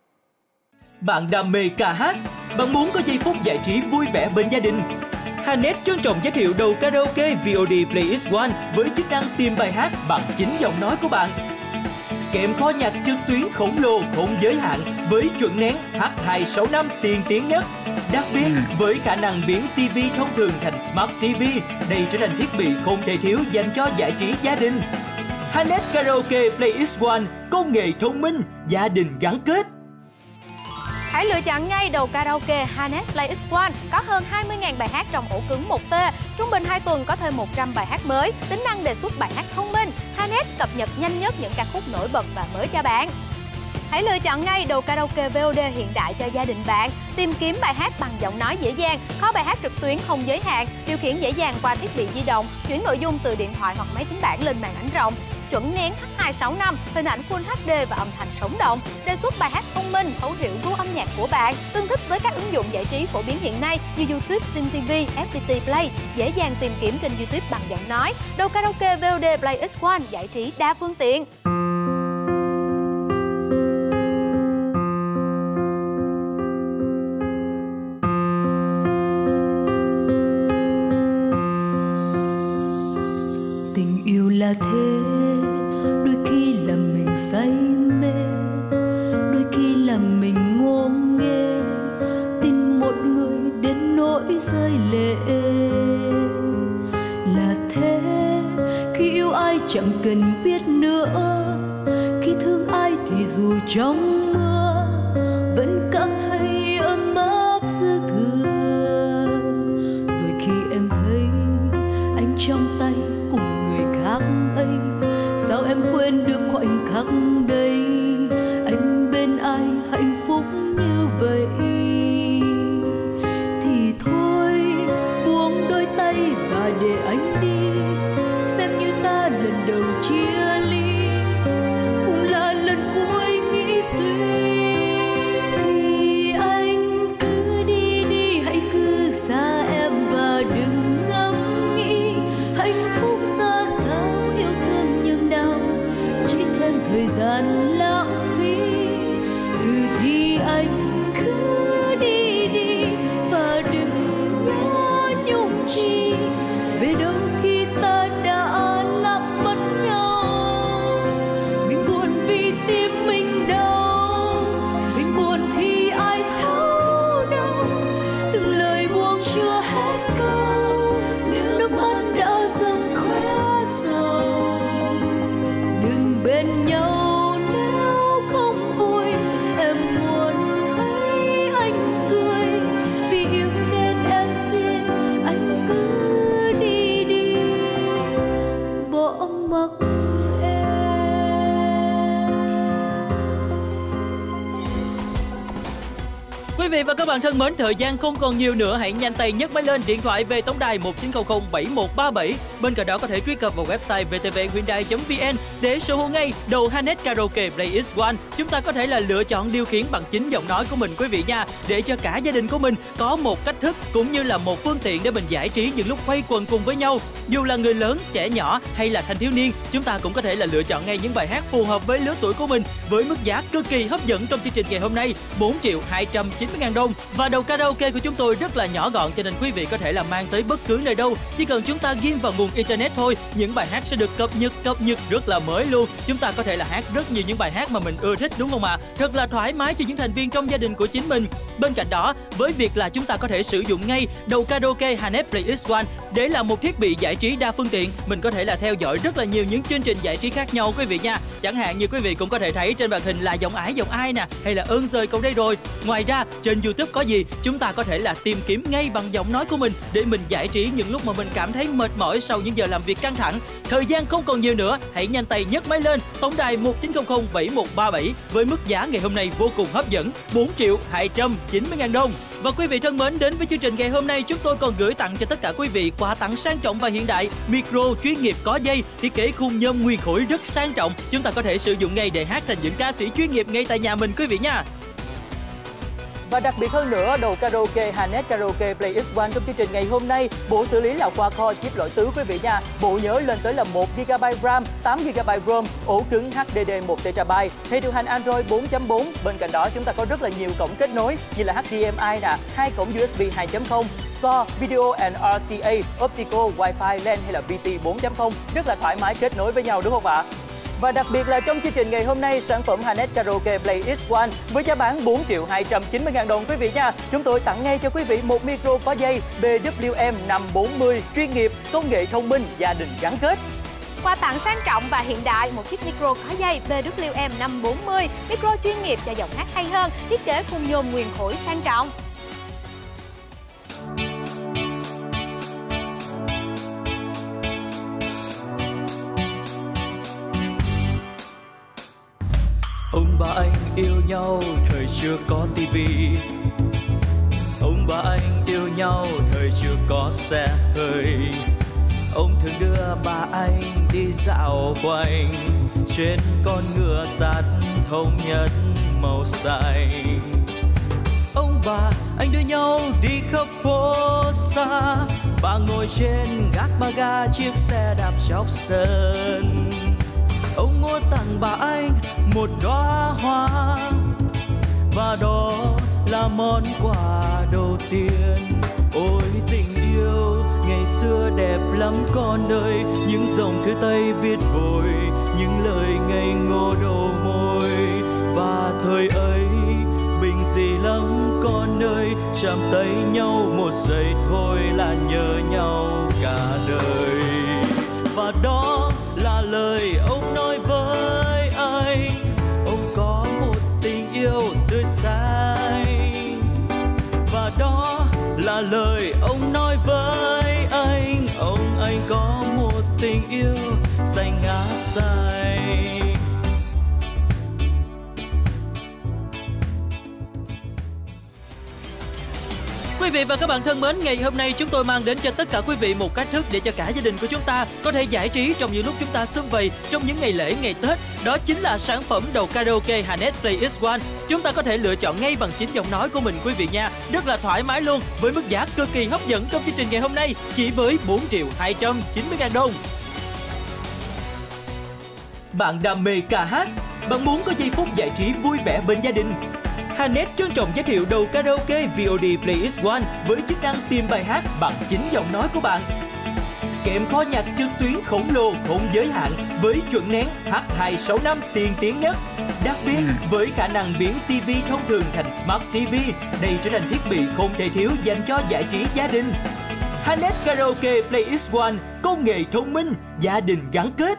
Bạn đam mê ca hát, bạn muốn có giây phút giải trí vui vẻ bên gia đình. Hanet trân trọng giới thiệu đầu karaoke vê o đê Play ích one với chức năng tìm bài hát bằng chính giọng nói của bạn. Kèm kho nhạc trực tuyến khổng lồ không giới hạn với chuẩn nén H hai sáu năm tiên tiến nhất. Đặc biệt, với khả năng biến ti vi thông thường thành Smart ti vi, đây trở thành thiết bị không thể thiếu dành cho giải trí gia đình. Hanet Karaoke Play ích one, công nghệ thông minh, gia đình gắn kết. Hãy lựa chọn ngay đầu karaoke Hanet Play ích one, có hơn hai mươi nghìn bài hát trong ổ cứng một tê. Trung bình hai tuần có thêm một trăm bài hát mới, tính năng đề xuất bài hát thông minh. Hanet cập nhật nhanh nhất những ca khúc nổi bật và mới cho bạn. Hãy lựa chọn ngay đồ karaoke vê o đê hiện đại cho gia đình bạn. Tìm kiếm bài hát bằng giọng nói dễ dàng, kho bài hát trực tuyến không giới hạn, điều khiển dễ dàng qua thiết bị di động, chuyển nội dung từ điện thoại hoặc máy tính bảng lên màn ảnh rộng. Chuẩn nén H hai sáu năm, hình ảnh Full hát đê và âm thanh sống động. Đề xuất bài hát thông minh, thấu hiểu gu âm nhạc của bạn. Tương thích với các ứng dụng giải trí phổ biến hiện nay như YouTube, Zing ti vi, ép pê tê Play. Dễ dàng tìm kiếm trên YouTube bằng giọng nói. Đồ karaoke vê o đê Play ích one, giải trí đa phương tiện. Tình yêu là thế, đôi khi làm mình say mê, khi làm mình ngô nghê, tin một người đến nỗi rơi lệ. Là thế, khi yêu ai chẳng cần biết nữa, khi thương ai thì dù trong mưa vẫn cảm thấy ấm áp dư thừa. Rồi khi em thấy anh trong tay cùng người khác ấy, sao em quên được khoảnh khắc đây, anh bên ai hạnh phúc như vậy. Thì thôi buông đôi tay và để anh đi, xem như ta lần đầu chia ly, cũng là lần cuối nghĩ suy. Thì anh cứ đi đi, hãy cứ xa em và đừng ngẫm nghĩ hạnh phúc ra sao, yêu thương như nào chỉ thêm thời gian lãng phí. Ừ thì anh cứ đi đi và đừng nhớ nhung chi, về đâu khi ta đã làm mất nhau. Mình buồn vì tim mình đau, mình buồn thì ai thấu đâu, từng lời buông chưa hết câu, nước mắt đã dâng khóe sầu. Đừng bên nhau nếu không vui, em muốn thấy anh cười, vì yêu nên em xin anh cứ đi đi, bỏ mặc em. Quý vị và các bạn thân mến, thời gian không còn nhiều nữa, hãy nhanh tay nhấc máy lên điện thoại về tổng đài một chín không không bảy một ba bảy. Bên cạnh đó có thể truy cập vào website vê tê vê hyundai chấm vn để sở hữu ngay đầu Hanet Karaoke Play ích một. Chúng ta có thể là lựa chọn điều khiển bằng chính giọng nói của mình quý vị nha, để cho cả gia đình của mình có một cách thức cũng như là một phương tiện để mình giải trí những lúc quây quần cùng với nhau. Dù là người lớn, trẻ nhỏ hay là thanh thiếu niên, chúng ta cũng có thể là lựa chọn ngay những bài hát phù hợp với lứa tuổi của mình với mức giá cực kỳ hấp dẫn trong chương trình ngày hôm nay, bốn triệu hai trăm chín mươi ngàn đồng. Và đầu karaoke của chúng tôi rất là nhỏ gọn, cho nên quý vị có thể là mang tới bất cứ nơi đâu, chỉ cần chúng ta ghim vào nguồn internet thôi, những bài hát sẽ được cập nhật cập nhật rất là mới luôn. Chúng ta có thể là hát rất nhiều những bài hát mà mình ưa thích, đúng không ạ? Thật là thoải mái cho những thành viên trong gia đình của chính mình. Bên cạnh đó, với việc là chúng ta có thể sử dụng ngay đầu karaoke Hanet Play ích một để là một thiết bị giải trí đa phương tiện, mình có thể là theo dõi rất là nhiều những chương trình giải trí khác nhau quý vị nha. Chẳng hạn như quý vị cũng có thể thấy trên màn hình là Giọng Ái Giọng Ai nè, hay là Ơn Rời Câu Đây Rồi. Ngoài ra trên YouTube có gì chúng ta có thể là tìm kiếm ngay bằng giọng nói của mình để mình giải trí những lúc mà mình cảm thấy mệt mỏi sau những giờ làm việc căng thẳng. Thời gian không còn nhiều nữa, hãy nhanh tay nhấc máy lên tổng đài một chín không không bảy một ba bảy với mức giá ngày hôm nay vô cùng hấp dẫn, bốn triệu hai trăm chín mươi ngàn đồng. Và quý vị thân mến, đến với chương trình ngày hôm nay, chúng tôi còn gửi tặng cho tất cả quý vị quà tặng sang trọng và hiện đại, micro chuyên nghiệp có dây, thiết kế khung nhôm nguyên khối rất sang trọng. Chúng ta có thể sử dụng ngay để hát thành những ca sĩ chuyên nghiệp ngay tại nhà mình quý vị nha. Và đặc biệt hơn nữa, đầu karaoke Hanet Karaoke Play ích một trong chương trình ngày hôm nay, bộ xử lý là quad core chip loại tứ quý vị nha. Bộ nhớ lên tới là một gi ga bai RAM, tám gi ga bai ROM, ổ cứng hát đê đê một tê ra bai, hệ điều hành Android bốn chấm bốn. Bên cạnh đó chúng ta có rất là nhiều cổng kết nối như là hát đê em i nè, hai cổng u ét bê hai chấm không, Score, Video and rờ xê a, Optical, Wi-Fi, LAN hay là bê tê bốn chấm không. Rất là thoải mái kết nối với nhau đúng không ạ? Và đặc biệt là trong chương trình ngày hôm nay, sản phẩm Hanet Karaoke Play ích một với giá bán bốn triệu hai trăm chín mươi ngàn đồng quý vị nha. Chúng tôi tặng ngay cho quý vị một micro có dây bê vê em năm bốn mươi chuyên nghiệp, công nghệ thông minh, gia đình gắn kết. Quà tặng sang trọng và hiện đại, một chiếc micro có dây bê vê em năm bốn mươi, micro chuyên nghiệp cho giọng hát hay hơn, thiết kế khung nhôm nguyên khối sang trọng. Ông bà anh yêu nhau thời chưa có tivi, ông bà anh yêu nhau thời chưa có xe hơi. Ông thường đưa bà anh đi dạo quanh trên con ngựa sắt thống nhất màu xanh. Ông bà anh đưa nhau đi khắp phố xa, bà ngồi trên gác ba ga chiếc xe đạp chóc sơn. Ông mua tặng bà anh một đóa hoa, và đó là món quà đầu tiên. Ôi tình yêu ngày xưa đẹp lắm con ơi, những dòng thư tay viết vội, những lời ngây ngô đầu môi, và thời ấy bình dị lắm con ơi, chạm tay nhau một giây thôi là nhớ nhau cả đời. Và đó là lời ông nói với anh, ông có một tình yêu tươi xanh. Và đó là lời ông nói với anh, ông anh có một tình yêu xanh ngát xanh. Quý vị và các bạn thân mến, ngày hôm nay chúng tôi mang đến cho tất cả quý vị một cách thức để cho cả gia đình của chúng ta có thể giải trí trong những lúc chúng ta sum vầy trong những ngày lễ, ngày Tết. Đó chính là sản phẩm đầu karaoke Hanet Play ích one. Chúng ta có thể lựa chọn ngay bằng chính giọng nói của mình quý vị nha. Rất là thoải mái luôn, với mức giá cực kỳ hấp dẫn trong chương trình ngày hôm nay, chỉ với bốn triệu hai trăm chín mươi ngàn đồng. Bạn đam mê ca hát, bạn muốn có giây phút giải trí vui vẻ bên gia đình. Hanet trân trọng giới thiệu đầu karaoke vê o đê Play ích one với chức năng tìm bài hát bằng chính giọng nói của bạn. Kèm kho nhạc trực tuyến khổng lồ không giới hạn với chuẩn nén H hai sáu năm tiên tiến nhất. Đặc biệt, với khả năng biến ti vi thông thường thành Smart ti vi, đây trở thành thiết bị không thể thiếu dành cho giải trí gia đình. Hanet Karaoke Play ích one, công nghệ thông minh, gia đình gắn kết.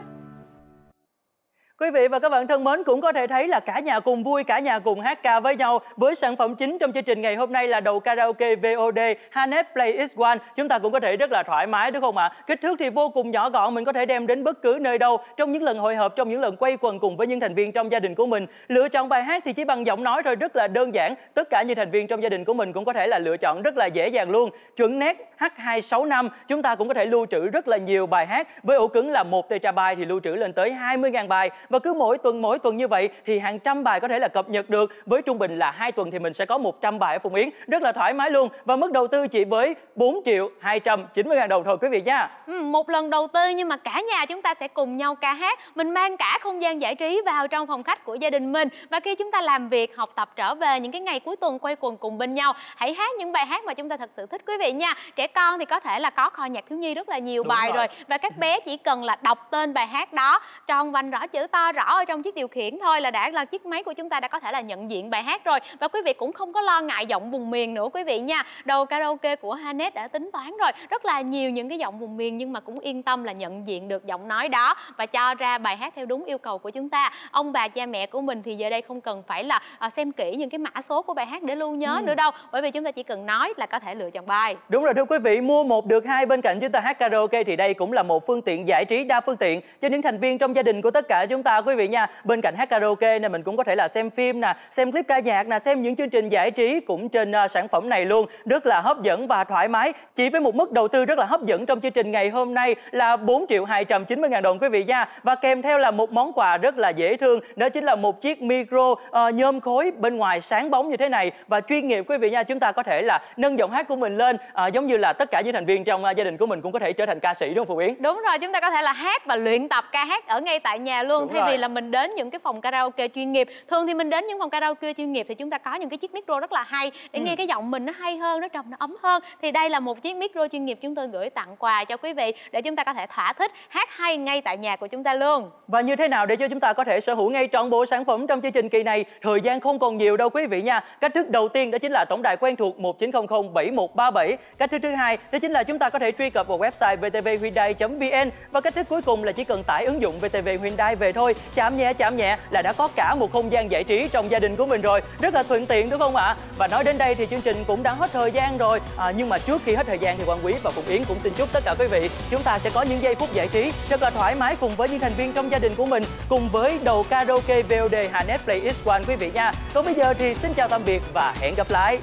Quý vị và các bạn thân mến, cũng có thể thấy là cả nhà cùng vui, cả nhà cùng hát ca với nhau. Với sản phẩm chính trong chương trình ngày hôm nay là đầu karaoke vê o đê Hanet Play ích one. Chúng ta cũng có thể rất là thoải mái đúng không ạ? Kích thước thì vô cùng nhỏ gọn, mình có thể đem đến bất cứ nơi đâu. Trong những lần hội họp, trong những lần quay quần cùng với những thành viên trong gia đình của mình, lựa chọn bài hát thì chỉ bằng giọng nói thôi, rất là đơn giản. Tất cả những thành viên trong gia đình của mình cũng có thể là lựa chọn rất là dễ dàng luôn. Chuẩn nét H hai sáu năm, chúng ta cũng có thể lưu trữ rất là nhiều bài hát. Với ổ cứng là một terabyte thì lưu trữ lên tới hai mươi nghìn bài. Và cứ mỗi tuần mỗi tuần như vậy thì hàng trăm bài có thể là cập nhật được. Với trung bình là hai tuần thì mình sẽ có một trăm bài ở Phụng Yến, rất là thoải mái luôn. Và mức đầu tư chỉ với bốn triệu hai trăm chín mươi ngàn đồng thôi quý vị nha. Ừ, một lần đầu tư nhưng mà cả nhà chúng ta sẽ cùng nhau ca hát. Mình mang cả không gian giải trí vào trong phòng khách của gia đình mình. Và khi chúng ta làm việc, học tập trở về, những cái ngày cuối tuần quay quần cùng bên nhau, hãy hát những bài hát mà chúng ta thật sự thích quý vị nha. Trẻ con thì có thể là có kho nhạc thiếu nhi rất là nhiều. Đúng bài rồi. rồi Và các bé chỉ cần là đọc tên bài hát đó, tròn vành rõ chữ to rõ ở trong chiếc điều khiển thôi là đã là chiếc máy của chúng ta đã có thể là nhận diện bài hát rồi. Và quý vị cũng không có lo ngại giọng vùng miền nữa quý vị nha. Đầu karaoke của Hanet đã tính toán rồi, rất là nhiều những cái giọng vùng miền, nhưng mà cũng yên tâm là nhận diện được giọng nói đó và cho ra bài hát theo đúng yêu cầu của chúng ta. Ông bà cha mẹ của mình thì giờ đây không cần phải là xem kỹ những cái mã số của bài hát để lưu nhớ ừ. nữa đâu, bởi vì chúng ta chỉ cần nói là có thể lựa chọn bài. Đúng rồi thưa quý vị, mua một được hai. Bên cạnh chúng ta hát karaoke thì đây cũng là một phương tiện giải trí đa phương tiện cho những thành viên trong gia đình của tất cả chúng ta quý vị nha. Bên cạnh hát karaoke này mình cũng có thể là xem phim nè, xem clip ca nhạc nè, xem những chương trình giải trí cũng trên uh, sản phẩm này luôn, rất là hấp dẫn và thoải mái. Chỉ với một mức đầu tư rất là hấp dẫn trong chương trình ngày hôm nay là bốn triệu hai trăm chín mươi ngàn đồng quý vị nha. Và kèm theo là một món quà rất là dễ thương, đó chính là một chiếc micro uh, nhôm khối bên ngoài sáng bóng như thế này và chuyên nghiệp quý vị nha. Chúng ta có thể là nâng giọng hát của mình lên uh, giống như là tất cả những thành viên trong uh, gia đình của mình cũng có thể trở thành ca sĩ đúng không Phụ Yến? Đúng rồi, chúng ta có thể là hát và luyện tập ca hát ở ngay tại nhà luôn. Đúng thay rồi. Vì là mình đến những cái phòng karaoke chuyên nghiệp. Thường thì mình đến những phòng karaoke chuyên nghiệp thì chúng ta có những cái chiếc micro rất là hay để ừ. nghe cái giọng mình nó hay hơn, nó trầm, nó ấm hơn. Thì đây là một chiếc micro chuyên nghiệp chúng tôi gửi tặng quà cho quý vị để chúng ta có thể thỏa thích hát hay ngay tại nhà của chúng ta luôn. Và như thế nào để cho chúng ta có thể sở hữu ngay trọn bộ sản phẩm trong chương trình kỳ này? Thời gian không còn nhiều đâu quý vị nha. Cách thức đầu tiên đó chính là tổng đài quen thuộc một chín không không bảy một ba bảy. Cách thức thứ hai đó chính là chúng ta có thể truy cập vào website vê tê vê hyundai chấm vn. Và cách thức cuối cùng là chỉ cần tải ứng dụng vê tê vê Hyundai về thôi. Chạm nhẹ chạm nhẹ là đã có cả một không gian giải trí trong gia đình của mình rồi, rất là thuận tiện đúng không ạ? Và nói đến đây thì chương trình cũng đã hết thời gian rồi, à, nhưng mà trước khi hết thời gian thì Quang Quý và Phụng Yến cũng xin chúc tất cả quý vị chúng ta sẽ có những giây phút giải trí rất là thoải mái cùng với những thành viên trong gia đình của mình, cùng với đầu karaoke vê o đê Hanet Play ích one quý vị nha. Còn bây giờ thì xin chào tạm biệt và hẹn gặp lại.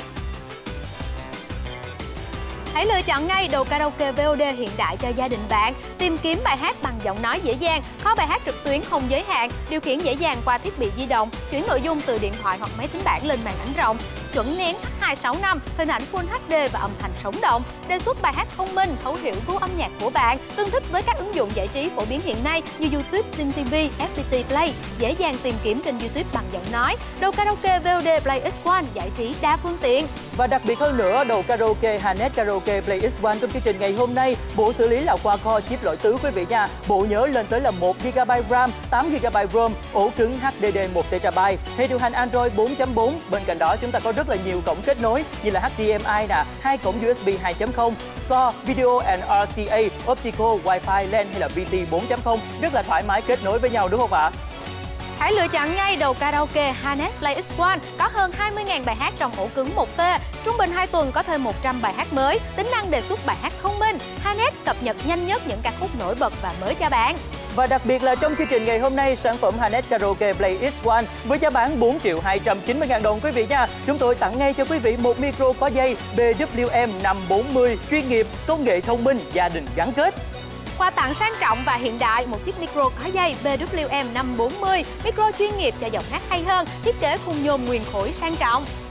Hãy lựa chọn ngay đầu karaoke vê o đê hiện đại cho gia đình bạn. Tìm kiếm bài hát bằng giọng nói dễ dàng, có bài hát trực tuyến không giới hạn, điều khiển dễ dàng qua thiết bị di động, chuyển nội dung từ điện thoại hoặc máy tính bảng lên màn ảnh rộng. chuẩn nén H hai sáu năm, hình ảnh Full hát đê và âm thanh sống động. Đề xuất bài hát thông minh thấu hiểu gu âm nhạc của bạn, tương thích với các ứng dụng giải trí phổ biến hiện nay như YouTube, Zing ti vi, ép pê tê Play, dễ dàng tìm kiếm trên YouTube bằng giọng nói. Đầu karaoke vê o đê Play ích một giải trí đa phương tiện. Và đặc biệt hơn nữa, đầu karaoke Hanet Karaoke Play ích một trong chương trình ngày hôm nay, bộ xử lý là quad-core chip loại tứ quý vị nha. Bộ nhớ lên tới là một gi ga bai RAM, tám gi ga bai ROM, ổ cứng hát đê đê một tê ra bai, hệ điều hành Android bốn chấm bốn. Bên cạnh đó chúng ta có rất là nhiều cổng kết nối như là hát đê em i nè, hai cổng u ét bê hai chấm không, Score, Video and rờ xê a, Optical, Wi-Fi, LAN hay là vê tê bốn chấm không, rất là thoải mái kết nối với nhau đúng không ạ? Hãy lựa chọn ngay đầu karaoke Hanet Play ích một, có hơn hai mươi nghìn bài hát trong ổ cứng một tê. Trung bình hai tuần có thêm một trăm bài hát mới, tính năng đề xuất bài hát thông minh. Hanet cập nhật nhanh nhất những ca khúc nổi bật và mới cho bạn. Và đặc biệt là trong chương trình ngày hôm nay, sản phẩm Hanet Karaoke Play ích một với giá bán bốn triệu hai trăm chín mươi ngàn đồng quý vị nha. Chúng tôi tặng ngay cho quý vị một micro có dây bê vê em năm bốn mươi chuyên nghiệp, công nghệ thông minh, gia đình gắn kết. Quà tặng sang trọng và hiện đại, một chiếc micro có dây bê vê em năm bốn mươi, micro chuyên nghiệp cho giọng hát hay hơn, thiết kế khung nhôm nguyên khối sang trọng.